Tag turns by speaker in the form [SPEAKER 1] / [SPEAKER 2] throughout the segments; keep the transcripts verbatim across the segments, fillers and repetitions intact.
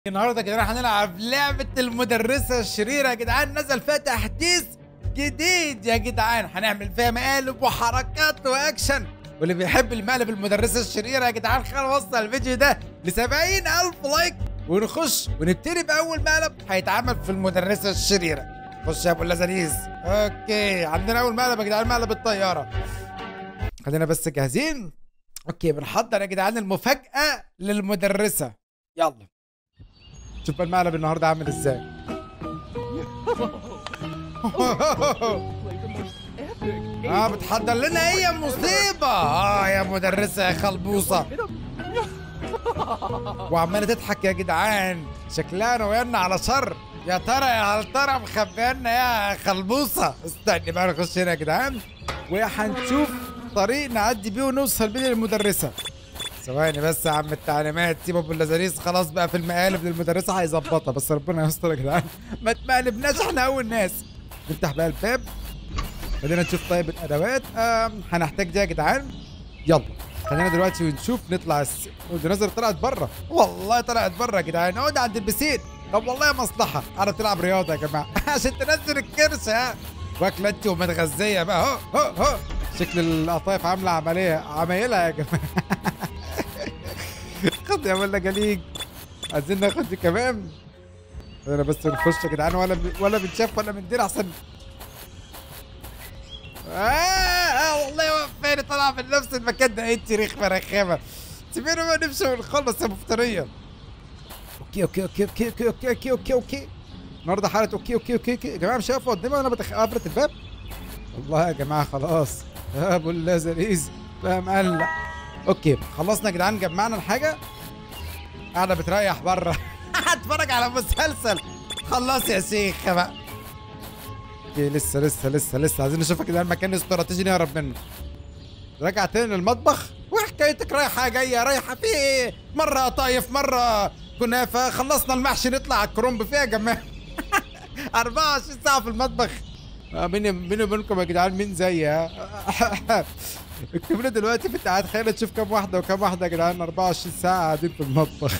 [SPEAKER 1] النهارده يا جدعان هنلعب لعبة المدرسة الشريرة يا جدعان. نزل فيها تحديث جديد يا جدعان، هنعمل فيها مقالب وحركات واكشن، واللي بيحب المقالب المدرسة الشريرة يا جدعان خلينا نوصل الفيديو ده ل سبعين ألف لايك ونخش ونبتدي بأول مقلب هيتعمل في المدرسة الشريرة. خش يا ابو اللذاذيز. اوكي عندنا أول مقلب يا جدعان، مقلب الطيارة. خلينا بس جاهزين. اوكي بنحضر يا جدعان المفاجأة للمدرسة. يلا شوف بقى المقلب النهارده عامل ازاي. اه بتحضر لنا ايه يا مصيبه؟ اه يا مدرسه يا خلبوصه، وعماله تضحك يا جدعان، شكلها ناويانا على شر. يا ترى يا هل ترى مخبيانا يا خلبوصه؟ استني بقى نخش هنا يا جدعان وهنشوف طريق نعدي بيه ونوصل بيه للمدرسه. ثواني بس يا عم التعليمات، سيب ابو اللذاذيز خلاص بقى في المقالب للمدرسه هيظبطها، بس ربنا يستر يا جدعان ما تمقلبناش احنا اول ناس. نفتح بقى الباب، خلينا نشوف طيب الادوات آه هنحتاج دي يا جدعان. يلا خلينا دلوقتي ونشوف نطلع الس... ودي نظر طلعت بره، والله طلعت بره يا جدعان. اقعد عند البسين. طب والله مصلحه انا تلعب رياضه يا جماعه عشان تنزل الكرش. ها واكله انت ومتغذيه بقى اهو اهو اهو. شكل القطايف عامله عمليه عمايلها يا جماعه خد يا ولا جليج، عايزين ناخد دي كمان. انا بس نخش يا جدعان ولا ب... ولا بنشاف ولا بندير احسن. آه, اه والله وفاني طالعه من نفس المكان ده. انت رخمه رخامه، سيبينا بقى نمشي ونخلص يا مفتريه. اوكي اوكي اوكي اوكي اوكي اوكي اوكي اوكي اوكي النهارده حاله اوكي اوكي اوكي اوكي يا جماعه. مش شايفه قدامي وانا بتخ... قفلت الباب. والله يا جماعه خلاص يا ابو اللذاذيز بقى مقلق. اوكي خلصنا يا جدعان، جمعنا الحاجه. قاعده بتريح بره هتفرج على مسلسل. خلص يا شيخ بقى. اوكي لسه لسه لسه لسه عايزين نشوف يا جدعان مكان استراتيجي نهرب منه. راجع تاني للمطبخ وحكايتك رايحه جايه رايحه في ايه؟ مره قطايف مره كنافه. خلصنا المحشي نطلع على الكرنب فيها يا جماعه أربعة وعشرين ساعه في المطبخ. بيني بيني وبينكم يا جدعان مين زيي؟ ها اكتبوا لي دلوقتي في التعليقات، خلينا نشوف كام واحده وكام واحده يا جدعان أربعة وعشرين ساعه قاعدين في المطبخ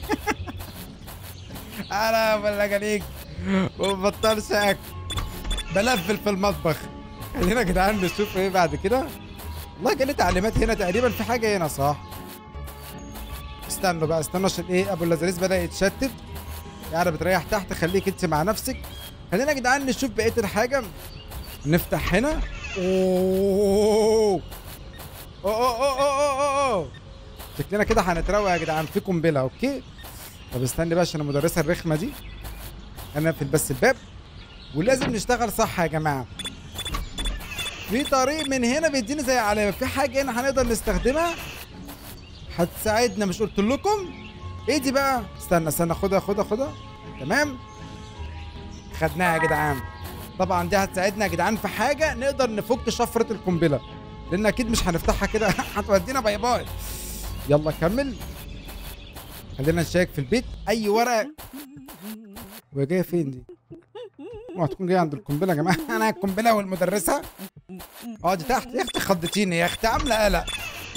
[SPEAKER 1] انا ولا جليج وما ببطلش اكل بلفل في المطبخ. خلينا يا جدعان نشوف ايه بعد كده. والله جالي تعليمات هنا تقريبا في حاجه هنا صح. استنوا بقى استنوا عشان ايه ابو اللذاذيز بدا يتشتت. قاعده بتريح تحت، خليك انت مع نفسك. خلينا يا جدعان نشوف بقيه الحاجه. نفتح هنا. اوه اوه اوه اوه اوه اوه شكلنا كده هنتروق يا جدعان في قنبله. اوكي طب استني بقى عشان المدرسه الرخمه دي. انا اقفل بس الباب، ولازم نشتغل صح يا جماعه. في طريق من هنا بيديني زي علامه، في حاجه هنا هنقدر نستخدمها هتساعدنا. مش قلت لكم ايه دي بقى؟ استنى استنى خدها خدها خدها. تمام خدناها يا جدعان. طبعا دي هتساعدنا يا جدعان في حاجه نقدر نفك شفره القنبله، لان اكيد مش هنفتحها كده هتودينا باي باي. يلا كمل. خلينا نشيك في البيت اي ورقه. وهي جايه فين دي؟ اوعى تكون جايه عند القنبله يا جماعه انا القنبله والمدرسه. اقعدي تحت يا اختي، خضتيني يا اختي، عامله قلق.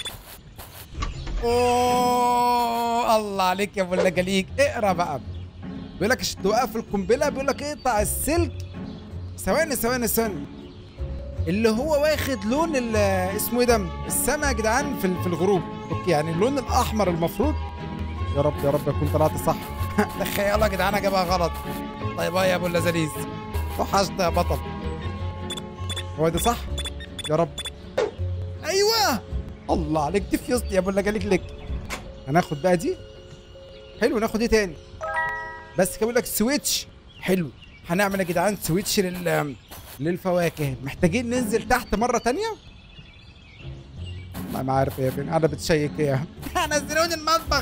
[SPEAKER 1] اوه الله عليك يا ابو اللجليج. اقرا بقى. بيقول لك عشان توقف القنبله بيقول لك اقطع السلك. ثواني ثواني ثواني اللي هو واخد لون اسمه ايه ده؟ السما يا جدعان في في الغروب. اوكي يعني اللون الاحمر المفروض. يا رب يا رب اكون طلعت صح تخيلوا يا جدعان اجيبها غلط. طيب اه يا ابو اللذاذيز وحشت يا بطل. هو ده صح؟ يا رب. ايوه الله عليك دي في يا ابو اللجليج لك. هناخد بقى دي. حلو ناخد ايه تاني؟ بس كده بيقول لك سويتش. حلو هنعمل يا جدعان سويتش لل للفواكه. محتاجين ننزل تحت مره تانيه. ما عارف ايه فين قاعده بتشيك ايه نزلوني المطبخ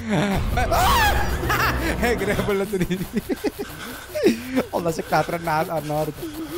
[SPEAKER 1] اجري يا ابو اللذاذيز والله شكلها هترن علقه النهارده.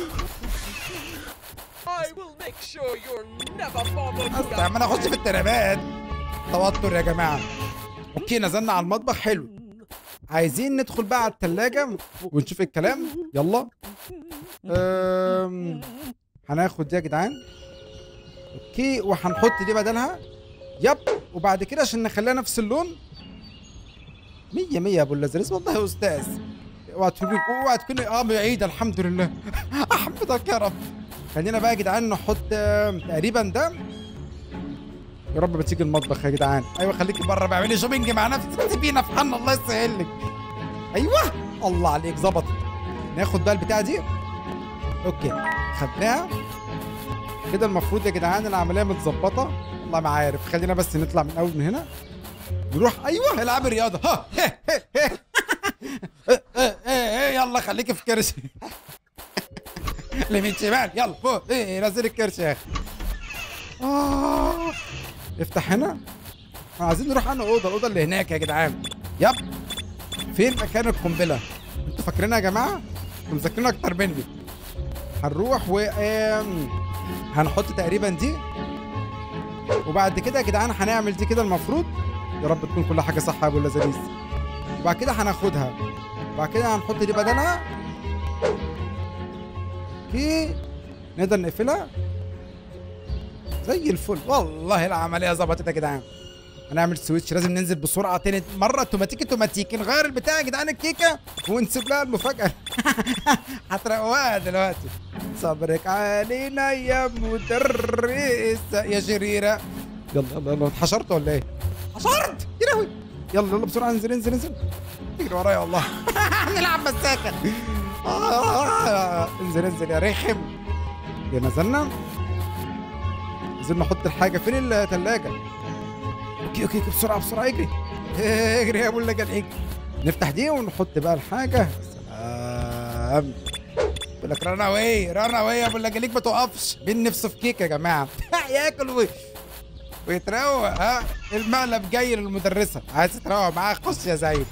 [SPEAKER 1] بس يا عم انا اخش في الترابات. توتر يا جماعه. اوكي نزلنا على المطبخ. حلو عايزين ندخل بقى على التلاجة ونشوف الكلام. يلا أم... هناخد دي يا جدعان. اوكي وهنحط دي بدلها. يب وبعد كده عشان نخليها نفس اللون مية مية يا ابو اللذيذ والله يا استاذ. اوعى تكوني اوعى تكوني اه بعيد. الحمد لله. احمدك يا رب. خلينا بقى يا جدعان نحط تقريبا ده. يا رب ما تيجي المطبخ يا جدعان. ايوه خليكي بره بقى اعملي شوبينج مع نفسك. سيبينا في حالنا الله يسهل لك. ايوه الله عليك ظبطت. ناخد بقى البتاعه دي. اوكي خدناها كده. المفروض يا جدعان العمليه متظبطه. والله ما عارف. خلينا بس نطلع من اول من هنا نروح. ايوه العب رياضه. ها يلا خليكي في كرش. اليمين شمال يلا فوق. ايه نزل الكرش يا اخي. آه. افتح هنا. عايزين نروح انا اوضه الاوضه اللي هناك يا جدعان. يب فين مكان القنبله؟ انتوا فاكرينها يا جماعه؟ انتوا مذاكرين اكتر مني. هنروح و هنحط تقريبا دي. وبعد كده يا جدعان هنعمل دي كده المفروض. يا رب تكون كل حاجه صح يا ابو اللذيذ. وبعد كده هناخدها. وبعد كده هنحط دي بدلها. اوكي نقدر نقفلها زي الفل. والله العمليه ظبطت يا جدعان. هنعمل سويتش. لازم ننزل بسرعه تاني مره. توماتيكي توماتيكي نغير البتاع يا جدعان الكيكه ونسيب لها المفاجاه. هتروقوها دلوقتي. صبرك علينا يا مدرسه يا شريره. يلا يلا يلا. اتحشرت ولا ايه؟ حشرت يا لهوي. يلا يلا بسرعه انزل انزل انزل. تجري ورايا والله. هنلعب مساكه. آه. انزل انزل يا رخم. يا نزلنا. عايزين نحط الحاجه فين؟ الثلاجه. اوكي اوكي بسرعه بسرعه اجري. اجري يا ابو اللجان اجري. نفتح دي ونحط بقى الحاجه. سلام. بقول لك رنا واي رنا واي يا ابو اللجان. ما توقفش. بين نفسه في كيكه يا جماعه. ياكل و... ويتروق. ها المقلب جاي للمدرسه. عايز تروق معاه خش يا زايد.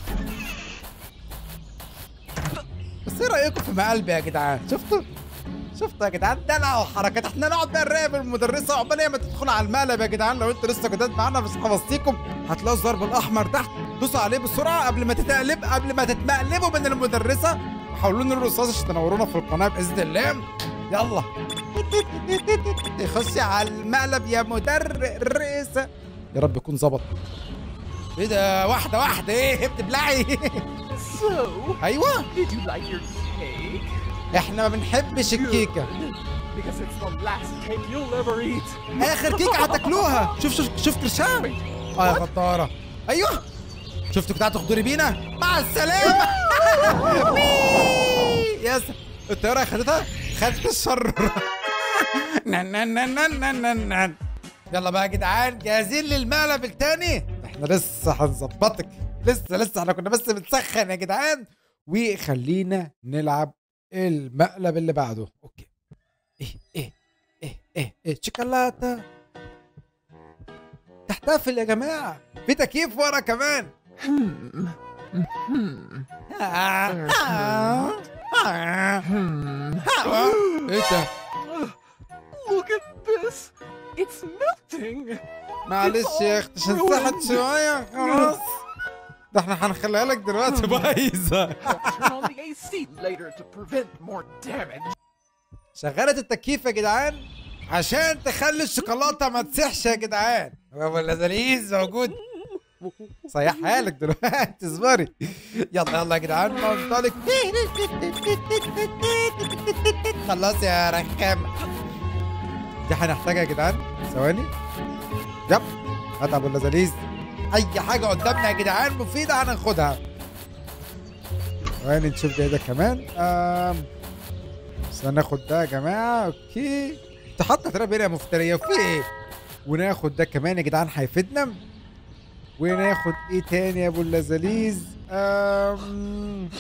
[SPEAKER 1] بس ايه رايكم في مقلبي يا جدعان؟ شفتوا؟ شفتوا يا جدعان دلع وحركات. احنا نقعد بقى نراقب المدرسه عقبال هي ما تدخل على المقلب يا جدعان. لو انتوا لسه جداد معانا مش هوصيكم هتلاقوا الضرب الاحمر تحت. دوسوا عليه بسرعه قبل ما تتقلب قبل ما تتمقلبوا من المدرسه. وحاولوا نلوا الرصاص عشان تنورونا في القناه باذن الله. يلا خشي على المقلب يا مدرسه. يا رب يكون ظبط. ايه ده واحده واحده ايه بتبلعي؟ ايوه
[SPEAKER 2] Did you like your cake?
[SPEAKER 1] احنا ما بنحبش الكيكه.
[SPEAKER 2] Because it's the last cake you'll ever eat.
[SPEAKER 1] اخر كيكه هتاكلوها. شوف شوف شوف كرشام. اه يا غداره. ايوه شفتوا كنتوا هتغدري بينا. مع السلامه. يا سلام. الطياره خدتها خدت الشر. نن نن نن نن نن. يلا بقى يا جدعان جاهزين للمقلب التاني؟ احنا لسه هنظبطك. لسه لسه احنا كنا بس بنسخن يا جدعان. وخلينا نلعب المقلب اللي بعده. اوكي. ايه ايه ايه ايه ايه شوكولاته. تحتفل يا جماعه. في تكييف ورا كمان. ايه ده؟
[SPEAKER 2] Look at this. It's melting.
[SPEAKER 1] معلش يا اختي عشان ساحت شويه خلاص. ده احنا هنخليها لك دلوقتي بايظه.
[SPEAKER 2] Turn on the A C later to prevent more damage.
[SPEAKER 1] شغلت التكييف يا جدعان عشان تخلي الشوكولاته ما تسيحش يا جدعان. ابو اللذيذ موجود. صيحها لك دلوقتي اصبري. يلا يلا يا جدعان ننطلق. خلاص يا رخام. دي هنحتاجها يا جدعان. ثواني. يب هات ابو اللذيذ. اي حاجه قدامنا يا جدعان مفيده هناخدها. ثواني نشوف ده ده كمان. آم. بس هناخد ده يا جماعه. اوكي تحط ترابيزه مفتريه وفي ايه. وناخد ده كمان يا جدعان هيفيدنا. وناخد ايه تاني يا ابو اللذيذ؟ أم...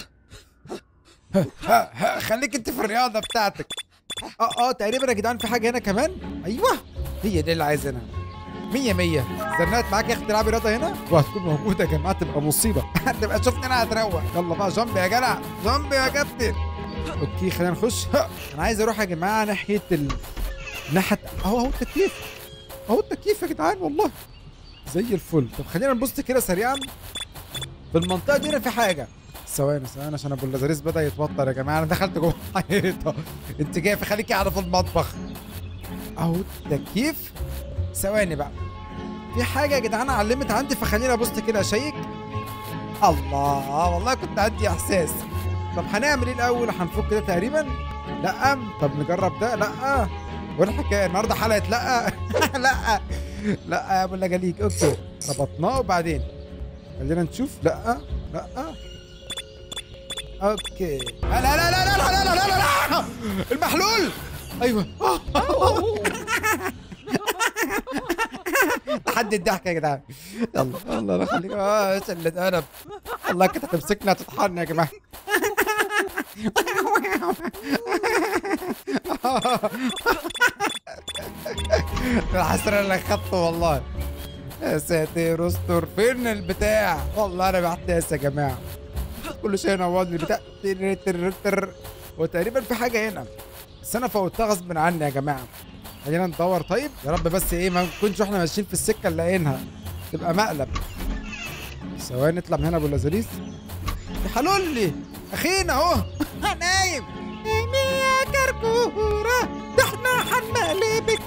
[SPEAKER 1] ها ها خليك انت في الرياضه بتاعتك. اه اه تقريبا يا جدعان في حاجه هنا كمان. ايوه هي دي اللي عايزينها. مية مية. زنقت معاك يا اختي تلعبي رياضه هنا وهتكون موجوده يا جماعه. تبقى مصيبه. هتبقى شفت انا هتروق. يلا بقى جنب يا جدع جنب يا كابتن. اوكي خلينا نخش. انا عايز اروح يا جماعه ناحيه ال ناحيه اهو اهو التكييف. اهو التكييف يا جدعان والله زي الفل. طب خلينا نبص كده سريعا في المنطقه دي. هنا في حاجه. ثواني ثواني عشان ابو اللذيذ بدا يتوتر يا جماعه. انا دخلت جوه الحيطه. انت جاي خليكي قاعده في المطبخ. اهو التكييف. ثواني بقى في حاجه يا جدعان علمت عندي فخلينا ابص كده اشيك. الله والله كنت عندي احساس. طب هنعمل ايه الاول؟ هنفك ده تقريبا؟ لا. طب نجرب ده؟ لا. والحكايه النهارده حلقه لا. لا لا يا ابو اللجاليك. اوكي ربطناه وبعدين خلينا نشوف. لا لا اوكي. لا لا لا لا لا لا لا لا لا المحلول. ايوه. لحد الضحك يا جدعان. يلا يلا انا خليك. اه شلة قلب. والله كنت هتمسكنا تطحن يا جماعه. الحسرة اللي اخدته والله. يا ساتر استر. فين البتاع؟ والله انا محتاس يا جماعه. كل شيء نوض البتاع. تر تر تر. وتقريبا في حاجه هنا بس انا فوتها غصب عني يا جماعه. خلينا ندور. طيب يا رب بس ايه ما نكونش واحنا ماشيين في السكه نلاقينها تبقى مقلب. ثواني نطلع من هنا ابو اللذيذ. حلول لي اخينا اهو. نايم نايم يا كركوره ده احنا هنقلبك.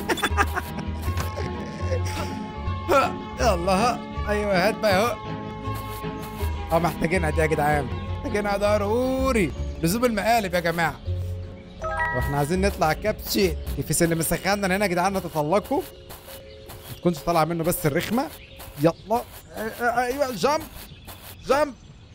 [SPEAKER 1] يلا ايوه هات بقى اهو. اه محتاجينها دي يا جدعان. محتاجينها ضروري. لزوم المقالب يا جماعه. واحنا عايزين نطلع كابتشي. الكيس اللي مسخنا هنا يا جدعان نتطلقوا. ما تكونش طالعه منه بس الرخمه. يلا ايوه جامب جامب.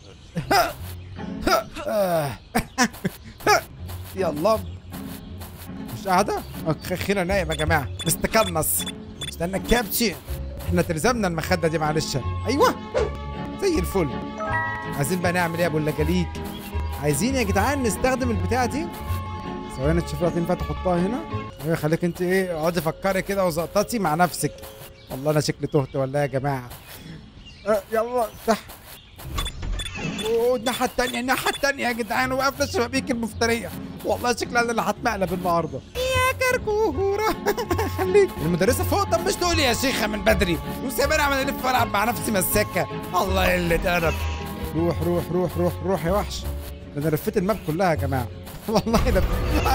[SPEAKER 1] يلا مش قاعده. اخيرا نايم يا جماعه. مستكنس. استنى كابتشي. احنا تلزمنا المخده دي معلش. ايوه زي الفل. عايزين بقى نعمل ايه يا ابو اللجاليك؟ عايزين يا جدعان نستخدم البتاعه دي. ثواني تشوف لها ينفع تحطها هنا. ايوه خليك انت ايه اقعدي فكري كده وزقطتي مع نفسك. والله انا شكلي تهت ولا يا جماعه. أه يلا افتح. والناحيه الثانيه الناحيه الثانيه يا جدعان. وقفنا الشبابيك المفتريه. والله شكلها انا اللي هتمقلب النهارده. يا كركوره. خليك المدرسه فوق. طب مش تقولي يا شيخه من بدري وسيبني اعمل الف والعب مع نفسي مسكه. الله اللي تعرف. روح روح روح روح روح يا وحش. ده انا لفيت الماب كلها يا جماعه. والله ده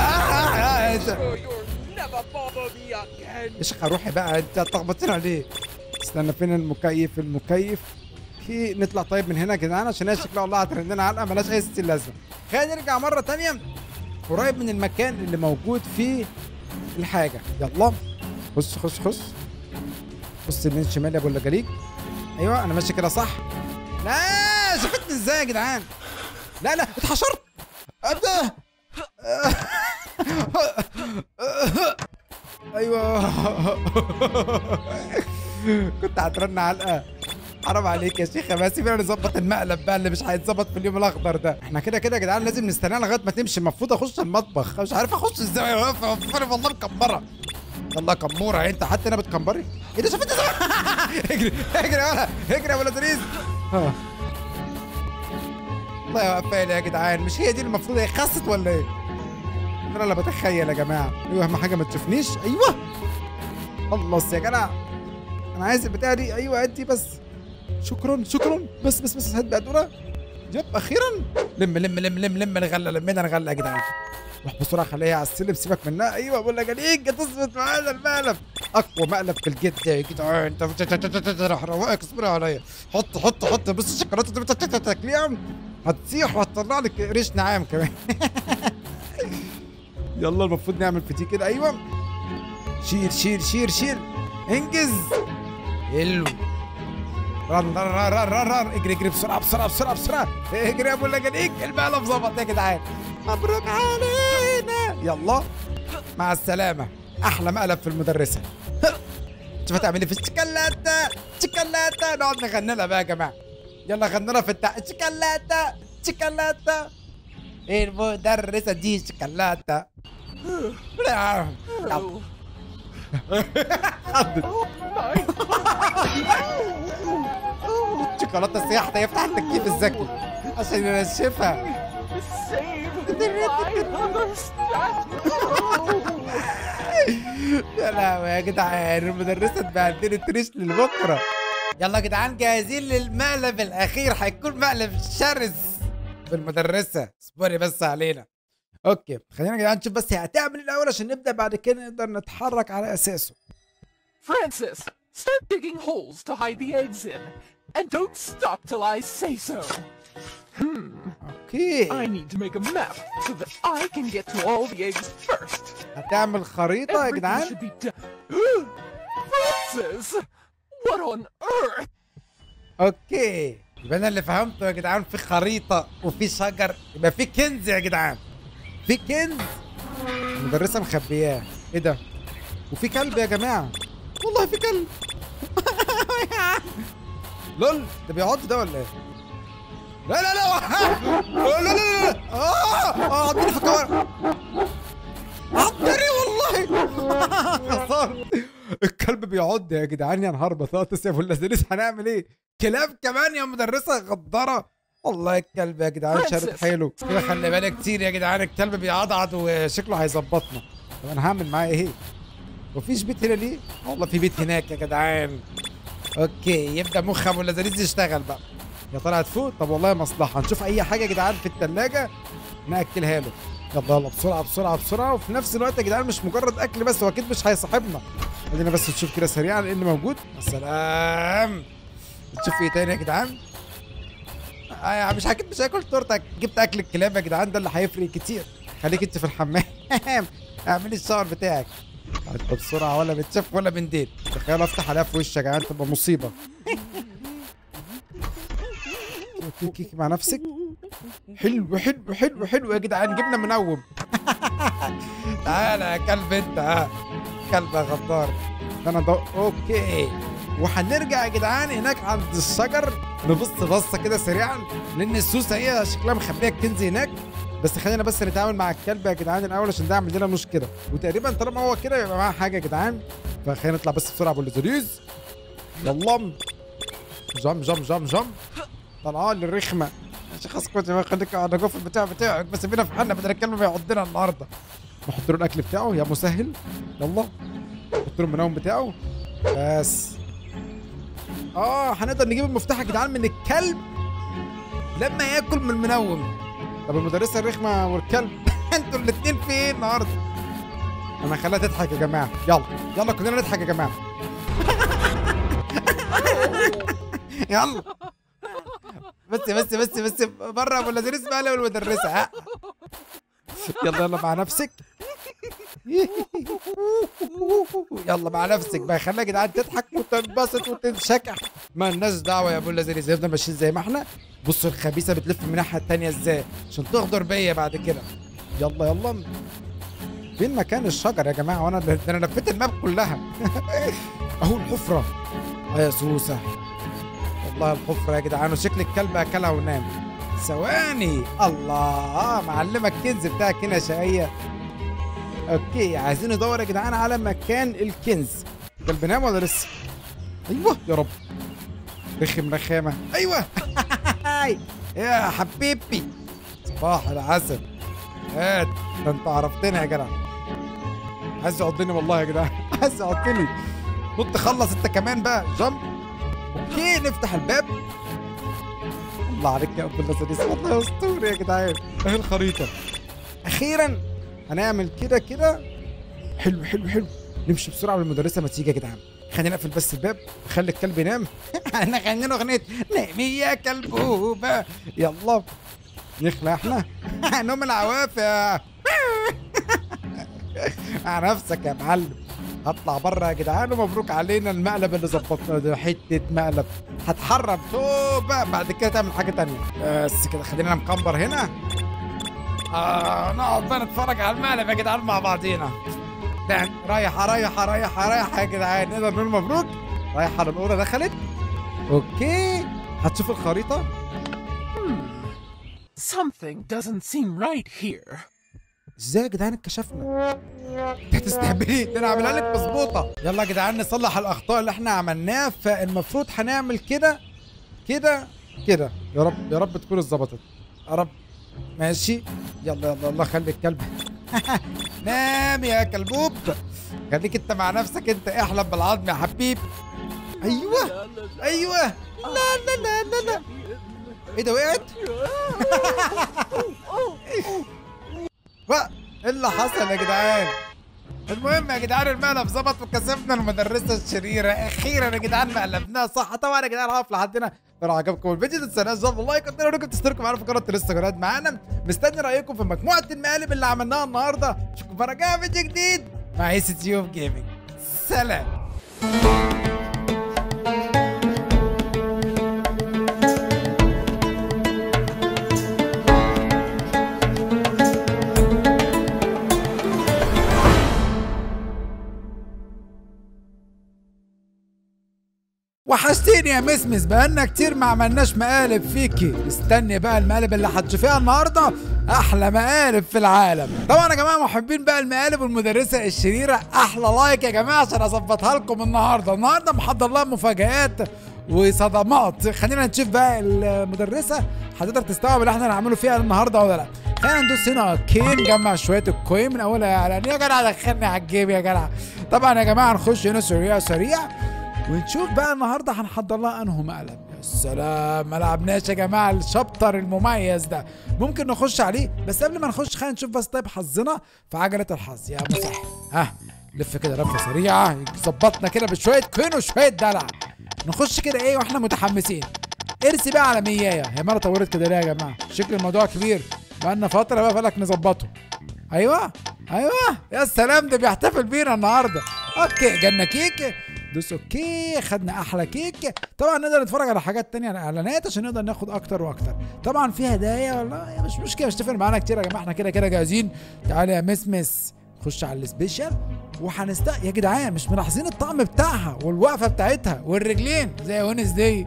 [SPEAKER 1] ايش روحي بقى انت هتخبطينا ليه؟ استنى فين المكيف؟ المكيف في. نطلع طيب من هنا يا جدعان عشان هي شكلها والله هترندنا علقه مالهاش اي ستين لازمه. خلينا نرجع مره ثانيه قريب من المكان اللي موجود فيه الحاجه. يلا خش خش خش. بص اليمين الشمال يا ابو اللجاليك. ايوه انا ماشي كده صح. لا شفتني ازاي يا جدعان؟ لا لا اتحشرت. ابدا. ايوه. كنت هترن علقه. حرام عليك يا شيخه. بس سيبنا نظبط المقلب بقى اللي مش هيتظبط في اليوم الاخضر ده. احنا كده كده يا جدعان لازم نستناها لغايه ما تمشي. المفروض اخش المطبخ. مش عارف اخش ازاي. واقفه واقفه والله مكمره. يلا كموره انت حتى انا بتكمبري. ايه ده شفت ازاي؟ اجري اجري يا ولد اجري يا ولد لذيذ. والله يا وقفالي يا جدعان. مش هي دي المفروض؟ هي خست ولا ايه؟ انا اللي بتخيل يا جماعه. ايوه اهم حاجه ما تشوفنيش. ايوه خلص يا جدع. انا عايز البتاعه دي. ايوه ادي بس. شكرا شكرا. بس بس بس هات بقى دورة. يب اخيرا. لم لم لم لم لم الغله. لمينا الغله يا جدعان. روح بسرعه خليها على السلم. سيبك منها. ايوه بقول لك عليك تظبط معانا المقلب. اقوى مقلب في الجد يا جدعان. انت راح روقك. اصبري عليا. حط حط حط. بص الشوكولاته تاكليها هتسيح وهتطلع لك ريش نعام كمان. يلا المفروض نعمل في دي كده. ايوه شيل شيل شيل شيل. انجز. حلو. رن رن رن رن رن. اجري اجري بسرعه بسرعه بسرعه بسرعه. اجري يا ابو اللجاليك. المقلب ظبط يا جدعان. مبروك علينا. يلا مع السلامه. احلى مقلب في المدرسه. شوف هتعمل ايه في الشوكولاته. شوكولاته. نقعد نغني لها بقى يا جماعه. يلا غني لها في التع... شوكولاته شوكولاته. المدرسه دي شوكولاته. شوكولاته سياحة. يفتح التكييف الذكي عشان ينشفها. يا لهوي يا جدعان. المدرسة اتبهدلت التريش لبكره. يلا يا جدعان جاهزين للمقلب الأخير. هيكون مقلب شرس بالمدرسة. اصبري بس علينا. اوكي خلينا يا جدعان نشوف بس هي هتعمل الاول عشان نبدا بعد كده نقدر نتحرك على اساسه.
[SPEAKER 2] Francis, start digging holes to hide the eggs in. and don't stop till I say so. Hmm.
[SPEAKER 1] اوكي.
[SPEAKER 2] I need to make a map so that I can get to all the eggs first.
[SPEAKER 1] هتعمل خريطة يا
[SPEAKER 2] Everything
[SPEAKER 1] جدعان؟
[SPEAKER 2] should be done. Francis, what on earth?
[SPEAKER 1] اوكي. يبقى انا اللي فهمته يا جدعان، في خريطة وفي شجر، يبقى في كنز يا جدعان. في كنز المدرسة مخبياه. ايه ده؟ وفي كلب يا جماعة. والله في كلب. لول ده بيعض ده ولا ايه؟ لا لا لا لا لا لا لا اه اه عضني في الكوارع. عضني والله. خسارة. الكلب بيعض يا جدعان. يا نهار بطاطس يا ابو اللذيذ، هنعمل ايه؟ كلاب كمان يا مدرسة غدارة. والله الكلب يا جدعان شارد حيله كده. خلي بالك كتير يا جدعان، الكلب بيعضعض وشكله هيظبطنا. طب انا هعمل معاه ايه؟ مفيش بيت هنا ليه؟ والله في بيت هناك يا جدعان. اوكي يبدا مخ ابو اللذيذ يشتغل بقى. يا ترى هتفوت؟ طب والله مصلحه، نشوف اي حاجه يا جدعان في الثلاجه ناكلها له. يلا يلا بسرعه بسرعه بسرعه. وفي نفس الوقت يا جدعان مش مجرد اكل بس، هو اكيد مش هيصاحبنا. خلينا بس نشوف كده سريعا ايه اللي موجود. يا سلام. نشوف ايه تاني يا جدعان. آه مش اكيد مش هاكل تورته. جبت اكل الكلاب يا جدعان، ده اللي هيفرق كتير. خليك انت في الحمام. اعملي الشاور بتاعك. هتبقى بسرعه ولا بتشاف ولا بنديل. تخيل افتح عليها في وشك يا جدعان، تبقى مصيبه. كيكي كيكي مع نفسك. حلو حلو حلو حلو يا جدعان، جبنا منوم. تعالى يا كلب انت. ها كلب غدار. انا ده اوكي. وهنرجع يا جدعان هناك عند الشجر، نبص بصه كده سريعا، لان السوسه هي شكلها مخبيه الكنز هناك. بس خلينا بس نتعامل مع الكلب يا جدعان الاول، عشان ده عامل لنا مشكله. وتقريبا طالما هو كده يبقى معاه حاجه يا جدعان. فخلينا نطلع بس بسرعه ابو اللذيذ. يلا جم جم جم جم. طلعوا لي الرخمه. ماشي خلاص كنت خليك على جوف البتاع بتاعك، بس بينا في حالنا بدل الكلب بيعضنا النهارده. نحط له الاكل بتاعه يا مسهل. يلا نحط له المنوم بتاعه بس. اه هنقدر نجيب المفتاح يا جدعان من الكلب لما ياكل من المنوم. طب المدرسه الرخمه والكلب انتوا الاثنين فين النهارده؟ انا خليها تضحك يا جماعه. يلا يلا كلنا نضحك يا جماعه. يلا بس بس بس بس بره ابو اللذيذ بقى والمدرسه. ها يلا يلا مع نفسك. يلا مع نفسك بقى. خليها يا جدعان تضحك وتنبسط وتنشكح. مالناش دعوه يا ابو اللذيذ، نفضل ماشيين زي ما احنا. بصوا الخبيثه بتلف من الناحيه الثانيه ازاي عشان تغدر بيا بعد كده. يلا يلا. فين مكان الشجر يا جماعه؟ وانا ده انا لفيت الماب كلها. اهو الحفره. اه يا سوسه والله الحفره يا جدعان. وشكل الكلب اكلها ونام. ثواني. الله معلمه الكنز بتاعك هنا يا شقيه. اوكي عايزين ندور يا جدعان على مكان الكنز. الكلب نام ولا لسه؟ ايوه يا رب. رخم رخامه. ايوه. يا حبيبي صباح العسل. هات ده انت عرفتني يا جدع. عايز يعضني والله يا جدعان. عايز يعضني. نط خلص انت كمان بقى. جمب. اوكي نفتح الباب. الله عليك يا ابو اللذيذ، والله اسطوري يا جدعان. اهي الخريطه. اخيرا هنعمل كده كده. حلو حلو حلو. نمشي بسرعه والمدرسه ما تيجي يا جدعان. خلينا نقفل بس الباب ونخلي الكلب ينام. احنا غنينا اغنيه نامي يا كلبوبه. يلا نخلع احنا. نوم العوافه. مع نفسك يا معلم. هطلع بره يا جدعان. ومبروك علينا المقلب اللي ظبطنا ده. حته مقلب هتحرم توبه بعد كده تعمل حاجه تانية. بس كده خلينا مكمبر هنا. آه نقعد بقى نتفرج على المقلب يا جدعان مع بعضينا. رايحه رايحه رايحه رايحه يا جدعان. نقدر نقول مبروك. رايحه للاوضه دخلت. اوكي هتشوف الخريطه.
[SPEAKER 2] Something doesn't seem right here.
[SPEAKER 1] ازاي يا جدعان اتكشفنا؟ انت هتستهبلي ده انا عاملها لك مظبوطه. يلا يا جدعان نصلح الاخطاء اللي احنا عملناها. فالمفروض هنعمل كده كده كده. يا رب يا رب تكون اتظبطت يا رب. ماشي يلا يلا الله. خلي الكلب. نام يا كلبوب. خليك انت مع نفسك. انت احلم بالعظم يا حبيب. ايوه ايوه. لا لا لا لا لا. ايه ده وقعت؟ بقى ايه اللي حصل يا جدعان؟ المهم يا جدعان المقلب ظبط وكسبنا المدرسه الشريره اخيرا يا جدعان، مقلبناها صح. طبعا يا جدعان هقف لحد هنا. لو عجبكم الفيديو ما تنسوناش ضغط اللايك، وتقدروا انكم تشتركوا معانا في قناه الانستجرام معانا. مستني رايكم في مجموعه المقالب اللي عملناها النهارده. اشوفكم في رجاء فيديو جديد مع اي سي تيوب جيمنج. سلام. وحشتيني يا مسمس، بقالنا كتير ما عملناش مقالب فيكي. استني بقى المقالب اللي هتشوفيها النهارده احلى مقالب في العالم. طبعا يا جماعه محبين بقى المقالب والمدرسه الشريره، احلى لايك يا جماعه عشان اظبطها لكم النهارده. النهارده محضر لها مفاجآت وصدمات. خلينا نشوف بقى المدرسه هتقدر تستوعب اللي احنا هنعمله فيها النهارده ولا لا. خلينا ندوس هنا اوكي، نجمع شويه الكوين من اولها اعلان. يا جدع دخلني على الجيب يا جدع. طبعا يا جماعه هنخش هنا سريع سريع ونشوف بقى النهارده هنحضر لها انه مقلب. يا سلام، ما لعبناش يا جماعه الشابتر المميز ده، ممكن نخش عليه. بس قبل ما نخش خلينا نشوف بس طيب حظنا في عجله الحظ يا مسح. ها لف كده لفه سريعه ظبطنا كده بشويه كوين وشويه دلع. نخش كده ايه واحنا متحمسين. ارسي بقى على ميايه. هي مره طورت كده ليه يا جماعه؟ شكل الموضوع كبير بقالنا فتره بقى، فلك نظبطه. ايوه ايوه يا سلام، ده بيحتفل بينا النهارده. اوكي جالنا كيك، دوس اوكي، خدنا احلى كيك. طبعا نقدر نتفرج على حاجات تانية على اعلانات عشان نقدر ناخد اكتر واكتر. طبعا في هدايا والله مش مشكله، مش تفرق معانا كتير يا جماعه، احنا كده كده جاهزين. تعالى يا مسمس خش على السبيشال وهنست يا جدعان. مش ملاحظين الطقم بتاعها والوقفه بتاعتها والرجلين زي ونس دي؟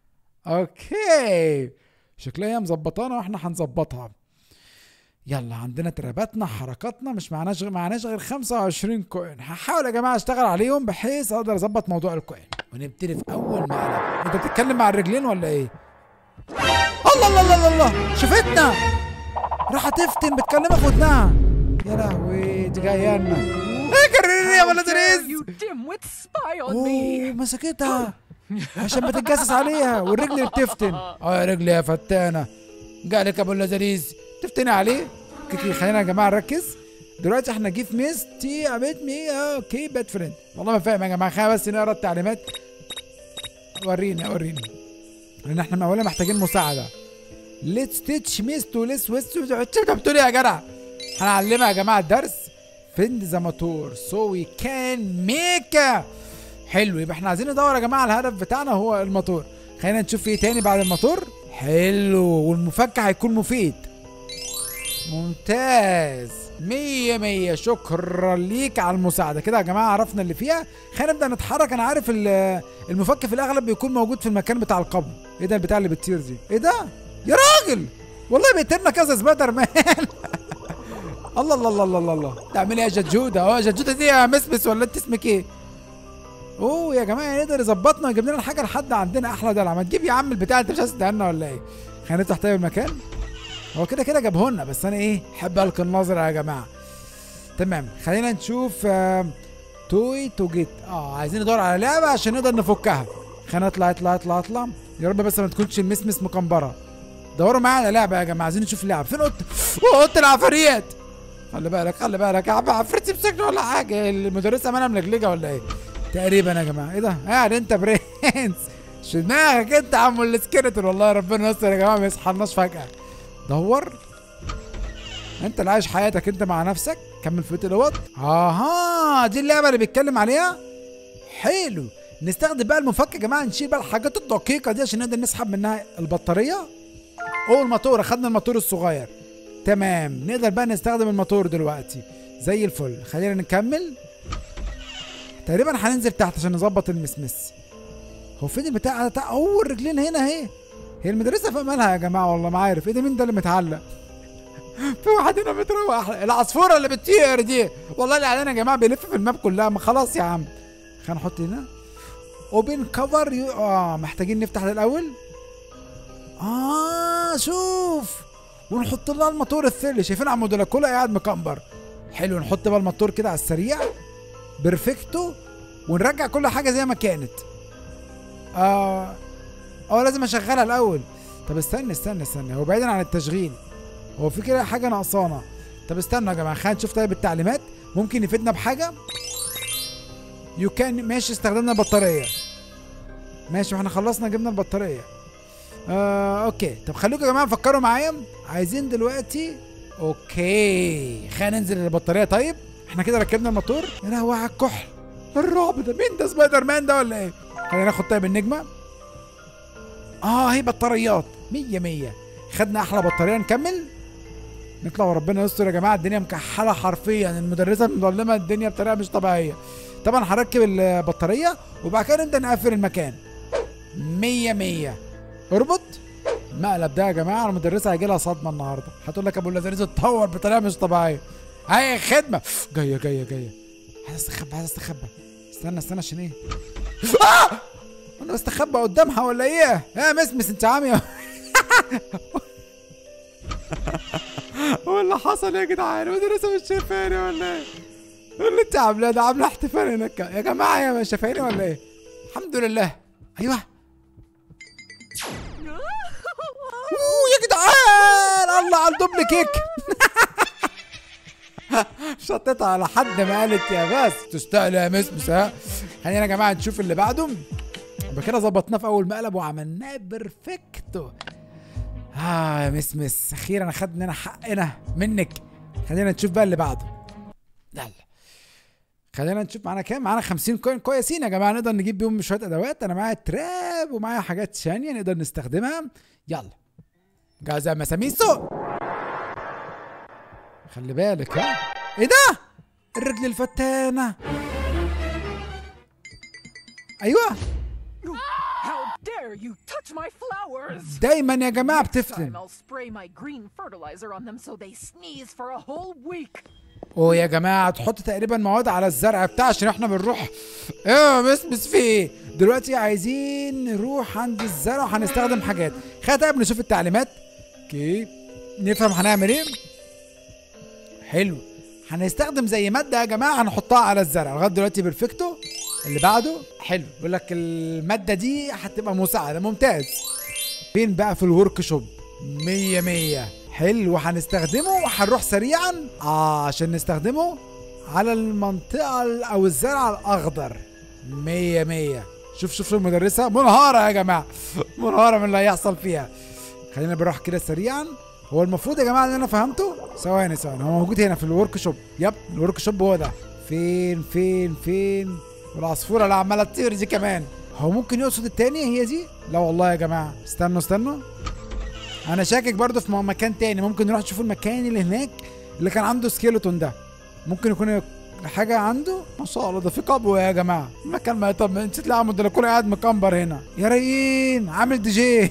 [SPEAKER 1] اوكي شكلها هي مظبطانا واحنا هنظبطها. يلا عندنا تراباتنا حركاتنا، مش معناش غير معناش غير خمسة وعشرين كوين. هحاول يا جماعه اشتغل عليهم بحيث اقدر اظبط موضوع الكوين. ونبتدي في اول مقلب. انت بتتكلم مع الرجلين ولا ايه؟ الله الله الله الله شفتنا راح تفتن بتكلمها في ودنها. يا لهوي دي جايه لنا. ايه كررني يا ولد ريز. اوه مسكتها عشان ما تتجسس عليها، والرجل اللي بتفتن. اه يا رجلي يا فتانه، جالك ابو اللذيذ تفتني عليه. كيكي خلينا يا جماعه نركز. دلوقتي احنا جيف ميستي ابيت مي اوكي باد فريند. والله ما فاهم يا جماعه، خلينا بس نقرا التعليمات. وريني وريني لان احنا من اولها محتاجين مساعده. ليتس تيتش ميستو ليس ويست. انت بتقول ايه يا جدع؟ هنعلمها يا جماعه الدرس. فيند ذا موتور سو وي كان ميك. حلو، يبقى احنا عايزين ندور يا جماعه على الهدف بتاعنا هو الموتور. خلينا نشوف ايه تاني بعد الموتور. حلو، والمفك هيكون مفيد. ممتاز مية مية، شكرا ليك على المساعدة. كده يا جماعة عرفنا اللي فيها. خلينا نبدأ نتحرك. أنا عارف المفك في الأغلب بيكون موجود في المكان بتاع القبو. إيه ده البتاع اللي بتطير دي؟ إيه ده؟ يا راجل والله بيقتلنا كذا سبايدر مان. الله الله الله الله الله. تعملي إيه يا جدجودة؟ أه جدجودة دي يا مسمس ولا أنت اسمك إيه؟ أوه يا جماعة يقدر يظبطنا ويجيب لنا الحاجة لحد عندنا. أحلى دلع. ما تجيب يا عم البتاع، أنت مش عايز تدهنا ولا إيه؟ خلينا نفتح طيب المكان. هو كده كده جابهولنا، بس انا ايه احب القي النظره يا جماعه. تمام خلينا نشوف آه توي تو جيت. اه عايزين ندور على لعبه عشان نقدر نفكها. خلينا نطلع اطلع اطلع اطلع. يا رب بس ما تكونش المسمس مكمبره. دوروا معايا على لعبه يا جماعه، عايزين نشوف اللعبه. فين اوضه اوضه العفاريت؟ خلي بالك خلي بالك يا عم، عفريت يمسكنا ولا حاجه. المدرسه امانه ملجلجه ولا ايه؟ تقريبا يا جماعه. ايه ده؟ قاعد انت برنس مش دماغك انت يا عم السكيلتون. والله ربنا يستر يا جماعه ما يصحلناش فجاه. دور انت اللي عايش حياتك انت مع نفسك. كمل في دوت. اها دي اللعبه اللي بيتكلم عليها. حلو، نستخدم بقى المفك يا جماعه، نشيل بقى الحاجات الدقيقه دي عشان نقدر نسحب منها البطاريه. او الموتور، اخدنا الموتور الصغير. تمام نقدر بقى نستخدم الموتور دلوقتي زي الفل. خلينا نكمل. تقريبا هننزل تحت عشان نظبط المسمس. هو فين البتاع بتاع اول الرجلين هنا اهي؟ هي المدرسة في مالها يا جماعة؟ والله ما عارف. ايه ده؟ مين ده اللي متعلق؟ في واحد هنا بتروح. العصفورة اللي بتطير دي. والله الاعلان يا جماعة بيلف في الماب كلها. ما خلاص يا عم. خلينا نحط هنا اوبن كفر يو... اه محتاجين نفتح ده الاول. اه شوف، ونحط لها الموتور الثلج. شايفين عمو دلاكولا قاعد مكمبر. حلو، نحط بقى الموتور كده على السريع. بيرفكتو. ونرجع كل حاجة زي ما كانت. اه اه لازم اشغلها الاول. طب استنى استنى استنى، هو بعيدا عن التشغيل هو في كده حاجه ناقصانا. طب استنوا يا جماعه خلينا نشوف طيب التعليمات. ممكن يفيدنا بحاجه. يو كان ماشي، استخدمنا البطاريه ماشي، واحنا خلصنا جبنا البطاريه. آه اوكي، طب خليكم يا جماعه فكروا معايا. عايزين دلوقتي اوكي خلينا ننزل البطاريه. طيب احنا كده ركبنا الموتور. يا لهوي على الكحل، الرعب ده. مين ده، سبايدر مان ده ولا ايه؟ خلينا ناخد طيب النجمه. اه هي بطاريات مية مية. خدنا احلى بطاريه، نكمل نطلع وربنا يستر يا جماعه. الدنيا مكحله حرفيا، المدرسه مظلمه الدنيا بطريقه مش طبيعيه. طبعا هركب البطاريه وبعد كده نبدا نقفل المكان. مية مية. اربط المقلب ده يا جماعه. المدرسه هيجي لها صدمه النهارده، هتقول لك ابو اللذيذ اتطور بطريقه مش طبيعيه. هاي خدمه جايه جايه جايه. عايز استخبى عايز استخبى. استنى استنى عشان ايه؟ آه! انا بستخبى قدامها ولا ايه؟ يا مسمس انت عاميه. هو اللي حصل يا جدعان؟ المدرسه مش شايفاني ولا ايه؟ ايه اللي انت عاملاه ده؟ عامله احتفال هناك يا جماعه. يا مش شايفاني ولا ايه؟ الحمد لله. ايوه اوه يا جدعان، الله على الدبل كيك. شطيتها على حد ما قالت يا بس تستاهل يا مسمس. ها خلينا يا جماعه نشوف اللي بعده. يبقى كده ظبطناه في اول مقلب وعملناه بيرفكتو. اه يا مسمس اخيرا اخدنا حقنا منك. خلينا نشوف بقى اللي بعده. يلا خلينا نشوف معانا كام. معانا خمسين كوين كويسين يا جماعه، نقدر نجيب بيهم شويه ادوات. انا معايا تراب ومعايا حاجات ثانيه نقدر نستخدمها. يلا جاهز يا مساميسو؟ خلي بالك. ها ايه ده؟ الرجل الفتانه. ايوه دايما يا جماعه بتفتن. اوه يا جماعه تحط تقريبا مواد على الزرع بتاع عشان احنا بنروح. ايه بس بس في ايه دلوقتي؟ عايزين نروح عند الزرع وهنستخدم حاجات. خلينا طيب نشوف التعليمات. اوكي نفهم هنعمل ايه. حلو، هنستخدم زي ماده يا جماعه هنحطها على الزرع. لغايه دلوقتي بيرفكتو. اللي بعده حلو، بيقول لك الماده دي هتبقى مساعده. ممتاز. فين بقى؟ في الورك شوب. مية مية. حلو، وهنستخدمه وهنروح سريعا اه عشان نستخدمه على المنطقه او الزرع الاخضر. مية مية. شوف شوف المدرسه منهاره يا جماعه، منهاره من اللي هيحصل فيها. خلينا بنروح كده سريعا. هو المفروض يا جماعه ان انا فهمته. ثواني ثواني، هو موجود هنا في الورك شوب. يب الورك شوب هو ده. فين فين فين؟ والعصفوره اللي عماله تطير دي كمان. هو ممكن يقصد التاني هي دي؟ لا والله يا جماعه استنوا استنوا، انا شاكك برضه في مكان تاني. ممكن نروح نشوف المكان اللي هناك اللي كان عنده سكيلتون ده. ممكن يكون حاجه عنده. ما شاء الله ده في قبوه يا جماعه. المكان ما يطمنش. تلاقي عمود الكل قاعد مكمبر هنا. يا رايقين عامل دي جي.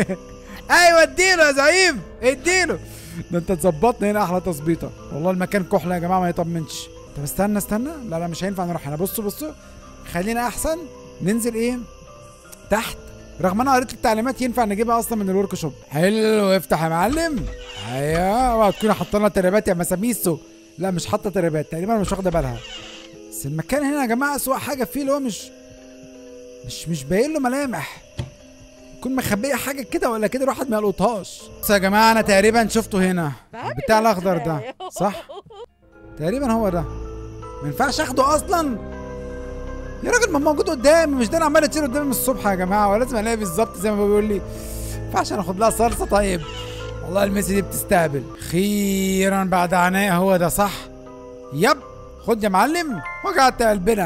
[SPEAKER 1] ايوه اديله يا زعيم اديله. ده انت تظبطني هنا احلى تظبيطه. والله المكان كحله يا جماعه ما يطمنش. طب استنى استنى، لا لا مش هينفع نروح هنا. بصوا بصوا خلينا احسن ننزل ايه تحت. رغم انا قريت التعليمات ينفع نجيبها اصلا من الورك شوب. حلو افتح يا معلم. ايوه اوعى تكون حاطه لنا ترابات يا مساميسو. لا مش حاطه ترابات تقريبا، مش واخده بالها. بس المكان هنا يا جماعه اسوأ حاجه فيه اللي هو مش مش مش باين له ملامح. يكون مخبيه حاجه كده ولا كده الواحد ما يلقطهاش. بس يا جماعه انا تقريبا شفته هنا بتاع الاخضر ده صح؟ تقريبا هو ده. ما ينفعش اخده اصلا يا راجل، ما موجود قدامي. مش ده انا عمال اطير قدامي من الصبح يا جماعه، ولازم الاقي بالظبط زي ما بيقول لي. ما ينفعش اخد لها صلصه. طيب والله الميسي دي بتستقبل. اخيرا بعد عناء هو ده صح. يب خد يا معلم. وجعت قلبنا.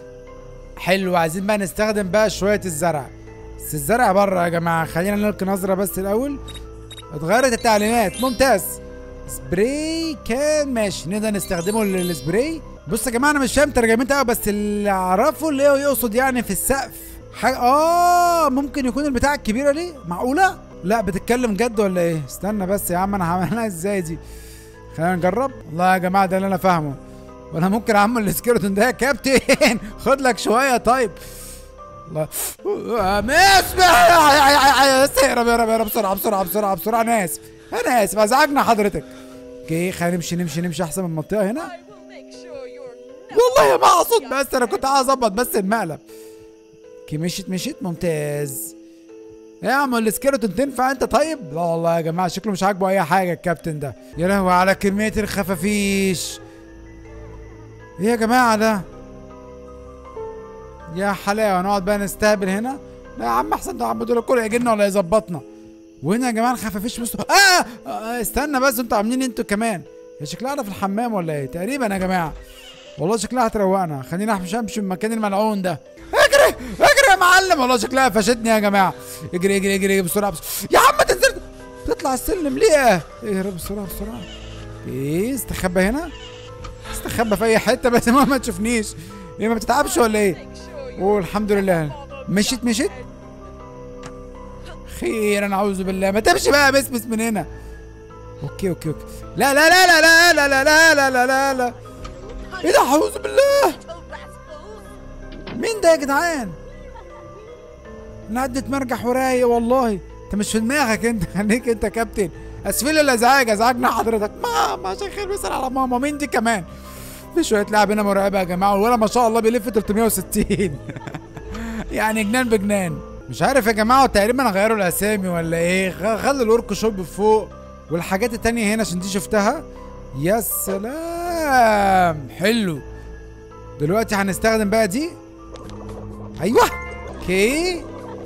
[SPEAKER 1] حلو، عايزين بقى نستخدم بقى شويه الزرع. بس الزرع بره يا جماعه. خلينا نلقي نظره بس الاول. اتغيرت التعليمات. ممتاز. سبراي كان ماشي، نقدر نستخدمه للسبراي. بص يا جماعه انا مش فاهم ترجمتها قوي، بس اللي اعرفه اللي هو يقصد يعني في السقف حاجه. اه ممكن يكون البتاعه الكبيره دي. معقوله؟ لا بتتكلم جد ولا ايه؟ استنى بس يا عم انا هعملها ازاي دي؟ خلينا نجرب. والله يا جماعه ده اللي انا فاهمه. وانا ممكن اعمل السكيلتون ده يا كابتن. خد لك شويه. طيب الله مسمع. اهرب اهرب اهرب بسرعه بسرعه بسرعه بسرعه. انا اسف انا اسف ازعجنا حضرتك. اوكي خلينا نمشي نمشي نمشي احسن من المنطقه هنا. والله ما اقصد، بس انا كنت عايز اظبط بس المقلب. اوكي مشيت مشيت. ممتاز يا عم. السكيلتون تنفع انت؟ طيب لا والله يا جماعه شكله مش عاجبه اي حاجه الكابتن ده. يا لهوي على كميه الخفافيش. ايه يا جماعه ده؟ يا حلاوه، نقعد بقى نستهبل هنا؟ لا يا عم احسن، ده عم دول الكل يجينا ولا يظبطنا. وهنا يا جماعه الخفافيش بصوا. آه! اه استنى بس، انتوا عاملين انتوا كمان. هي شكلها انا في الحمام ولا ايه؟ تقريبا يا جماعه. والله شكلها هتروقنا. خلينا امشي امشي من المكان الملعون ده. اجري اجري يا معلم، والله شكلها قفشتني يا جماعه. اجري اجري اجري بسرعه بسرعه. يا عم تنزل تطلع السلم ليه؟ اهرب بسرعه بسرعه. ايه استخبى هنا؟ استخبى في اي حته بس ما ما تشوفنيش. ايه ما بتتعبش ولا ايه؟ اوه الحمد لله. مشيت مشيت خير. اعوذ بالله، ما تمشي بقى بس بس من هنا. اوكي اوكي اوكي. لا لا لا لا لا لا لا لا لا لا لا لا. ايه ده؟ اعوذ بالله. مين ده يا جدعان؟ انا عدت مرجح ورايا والله. انت مش في دماغك انت، خليك انت كابتن. اسفل الازعاج، ازعجنا حضرتك. ماما عشان خير بيسأل على ماما. مين دي كمان؟ في شويه لعب هنا مرعبه يا جماعه، والولا ما شاء الله بيلف تلتمية وستين. يعني جنان بجنان. مش عارف يا جماعه، تقريبا غيروا الاسامي ولا ايه؟ خلوا الورك شوب فوق والحاجات التانية هنا عشان دي شفتها. يا سلام حلو. دلوقتي هنستخدم بقى دي. ايوه اوكي.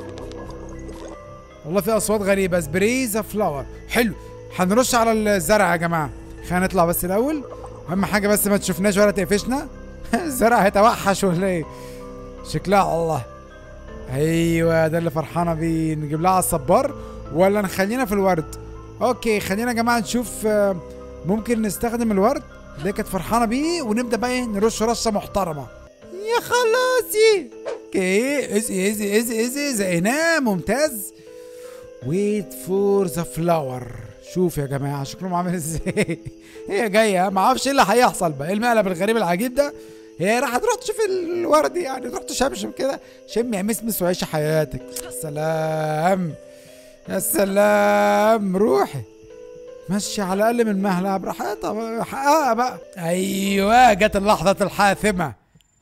[SPEAKER 1] والله في اصوات غريبه. سبراي ذا فلاور. حلو. هنرش على الزرع يا جماعه. خلينا نطلع بس الاول. اهم حاجه بس ما تشوفناش ولا تقفشنا. الزرع هيتوحش ولا ايه؟ شكلها الله. ايوه ده اللي فرحانه بيه. نجيب لها على الصبار ولا نخلينا في الورد؟ اوكي خلينا يا جماعه نشوف. ممكن نستخدم الورد اللي كانت فرحانه بيه ونبدا بقى ايه نرش رشه محترمه. يا خلاصي. اوكي ازي ازي ازي ازي زقناه. ممتاز. ويت فور ذا فلاور. شوف يا جماعه شكلهم عامل ازاي. هي جايه ما اعرفش ايه اللي هيحصل بقى. ايه المقلب الغريب العجيب ده؟ هي راح تروح تشوف الورد يعني، تروح تشمشم كده. شم يا مسمس وعيش حياتك. يا سلام يا سلام. روحي مشي على الاقل من مهلها براحتها. حقها بقى. ايوه جت اللحظه الحاسمه.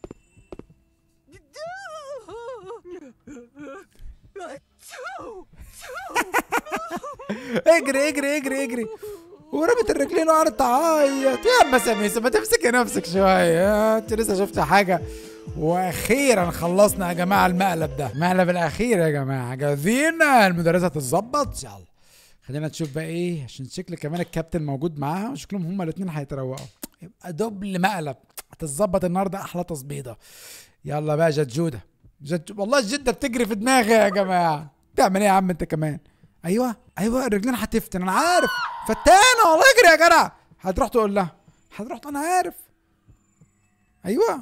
[SPEAKER 1] اجري اجري اجري اجري. ورمت الرجلين وقعدت تعيط. يا عم سميسه ما تمسكي نفسك شويه. انت لسه شفت حاجه؟ واخيرا خلصنا يا جماعه المقلب ده. المقلب الاخير يا جماعه. جاهزين؟ المدرسه تتظبط. يلا خلينا نشوف بقى ايه، عشان شكل كمان الكابتن موجود معاها وشكلهم هما الاثنين هيتروقوا. يبقى دبل مقلب. هتتظبط النهارده احلى تظبيطه. يلا بقى جدجوده. جد والله الجده بتجري في دماغي يا جماعه. تعمل ايه يا عم انت كمان؟ ايوه ايوه الرجلين هتفتن انا عارف. فتانه والله. اجري يا جدع. هتروح تقول لها. هتروح انا عارف. ايوه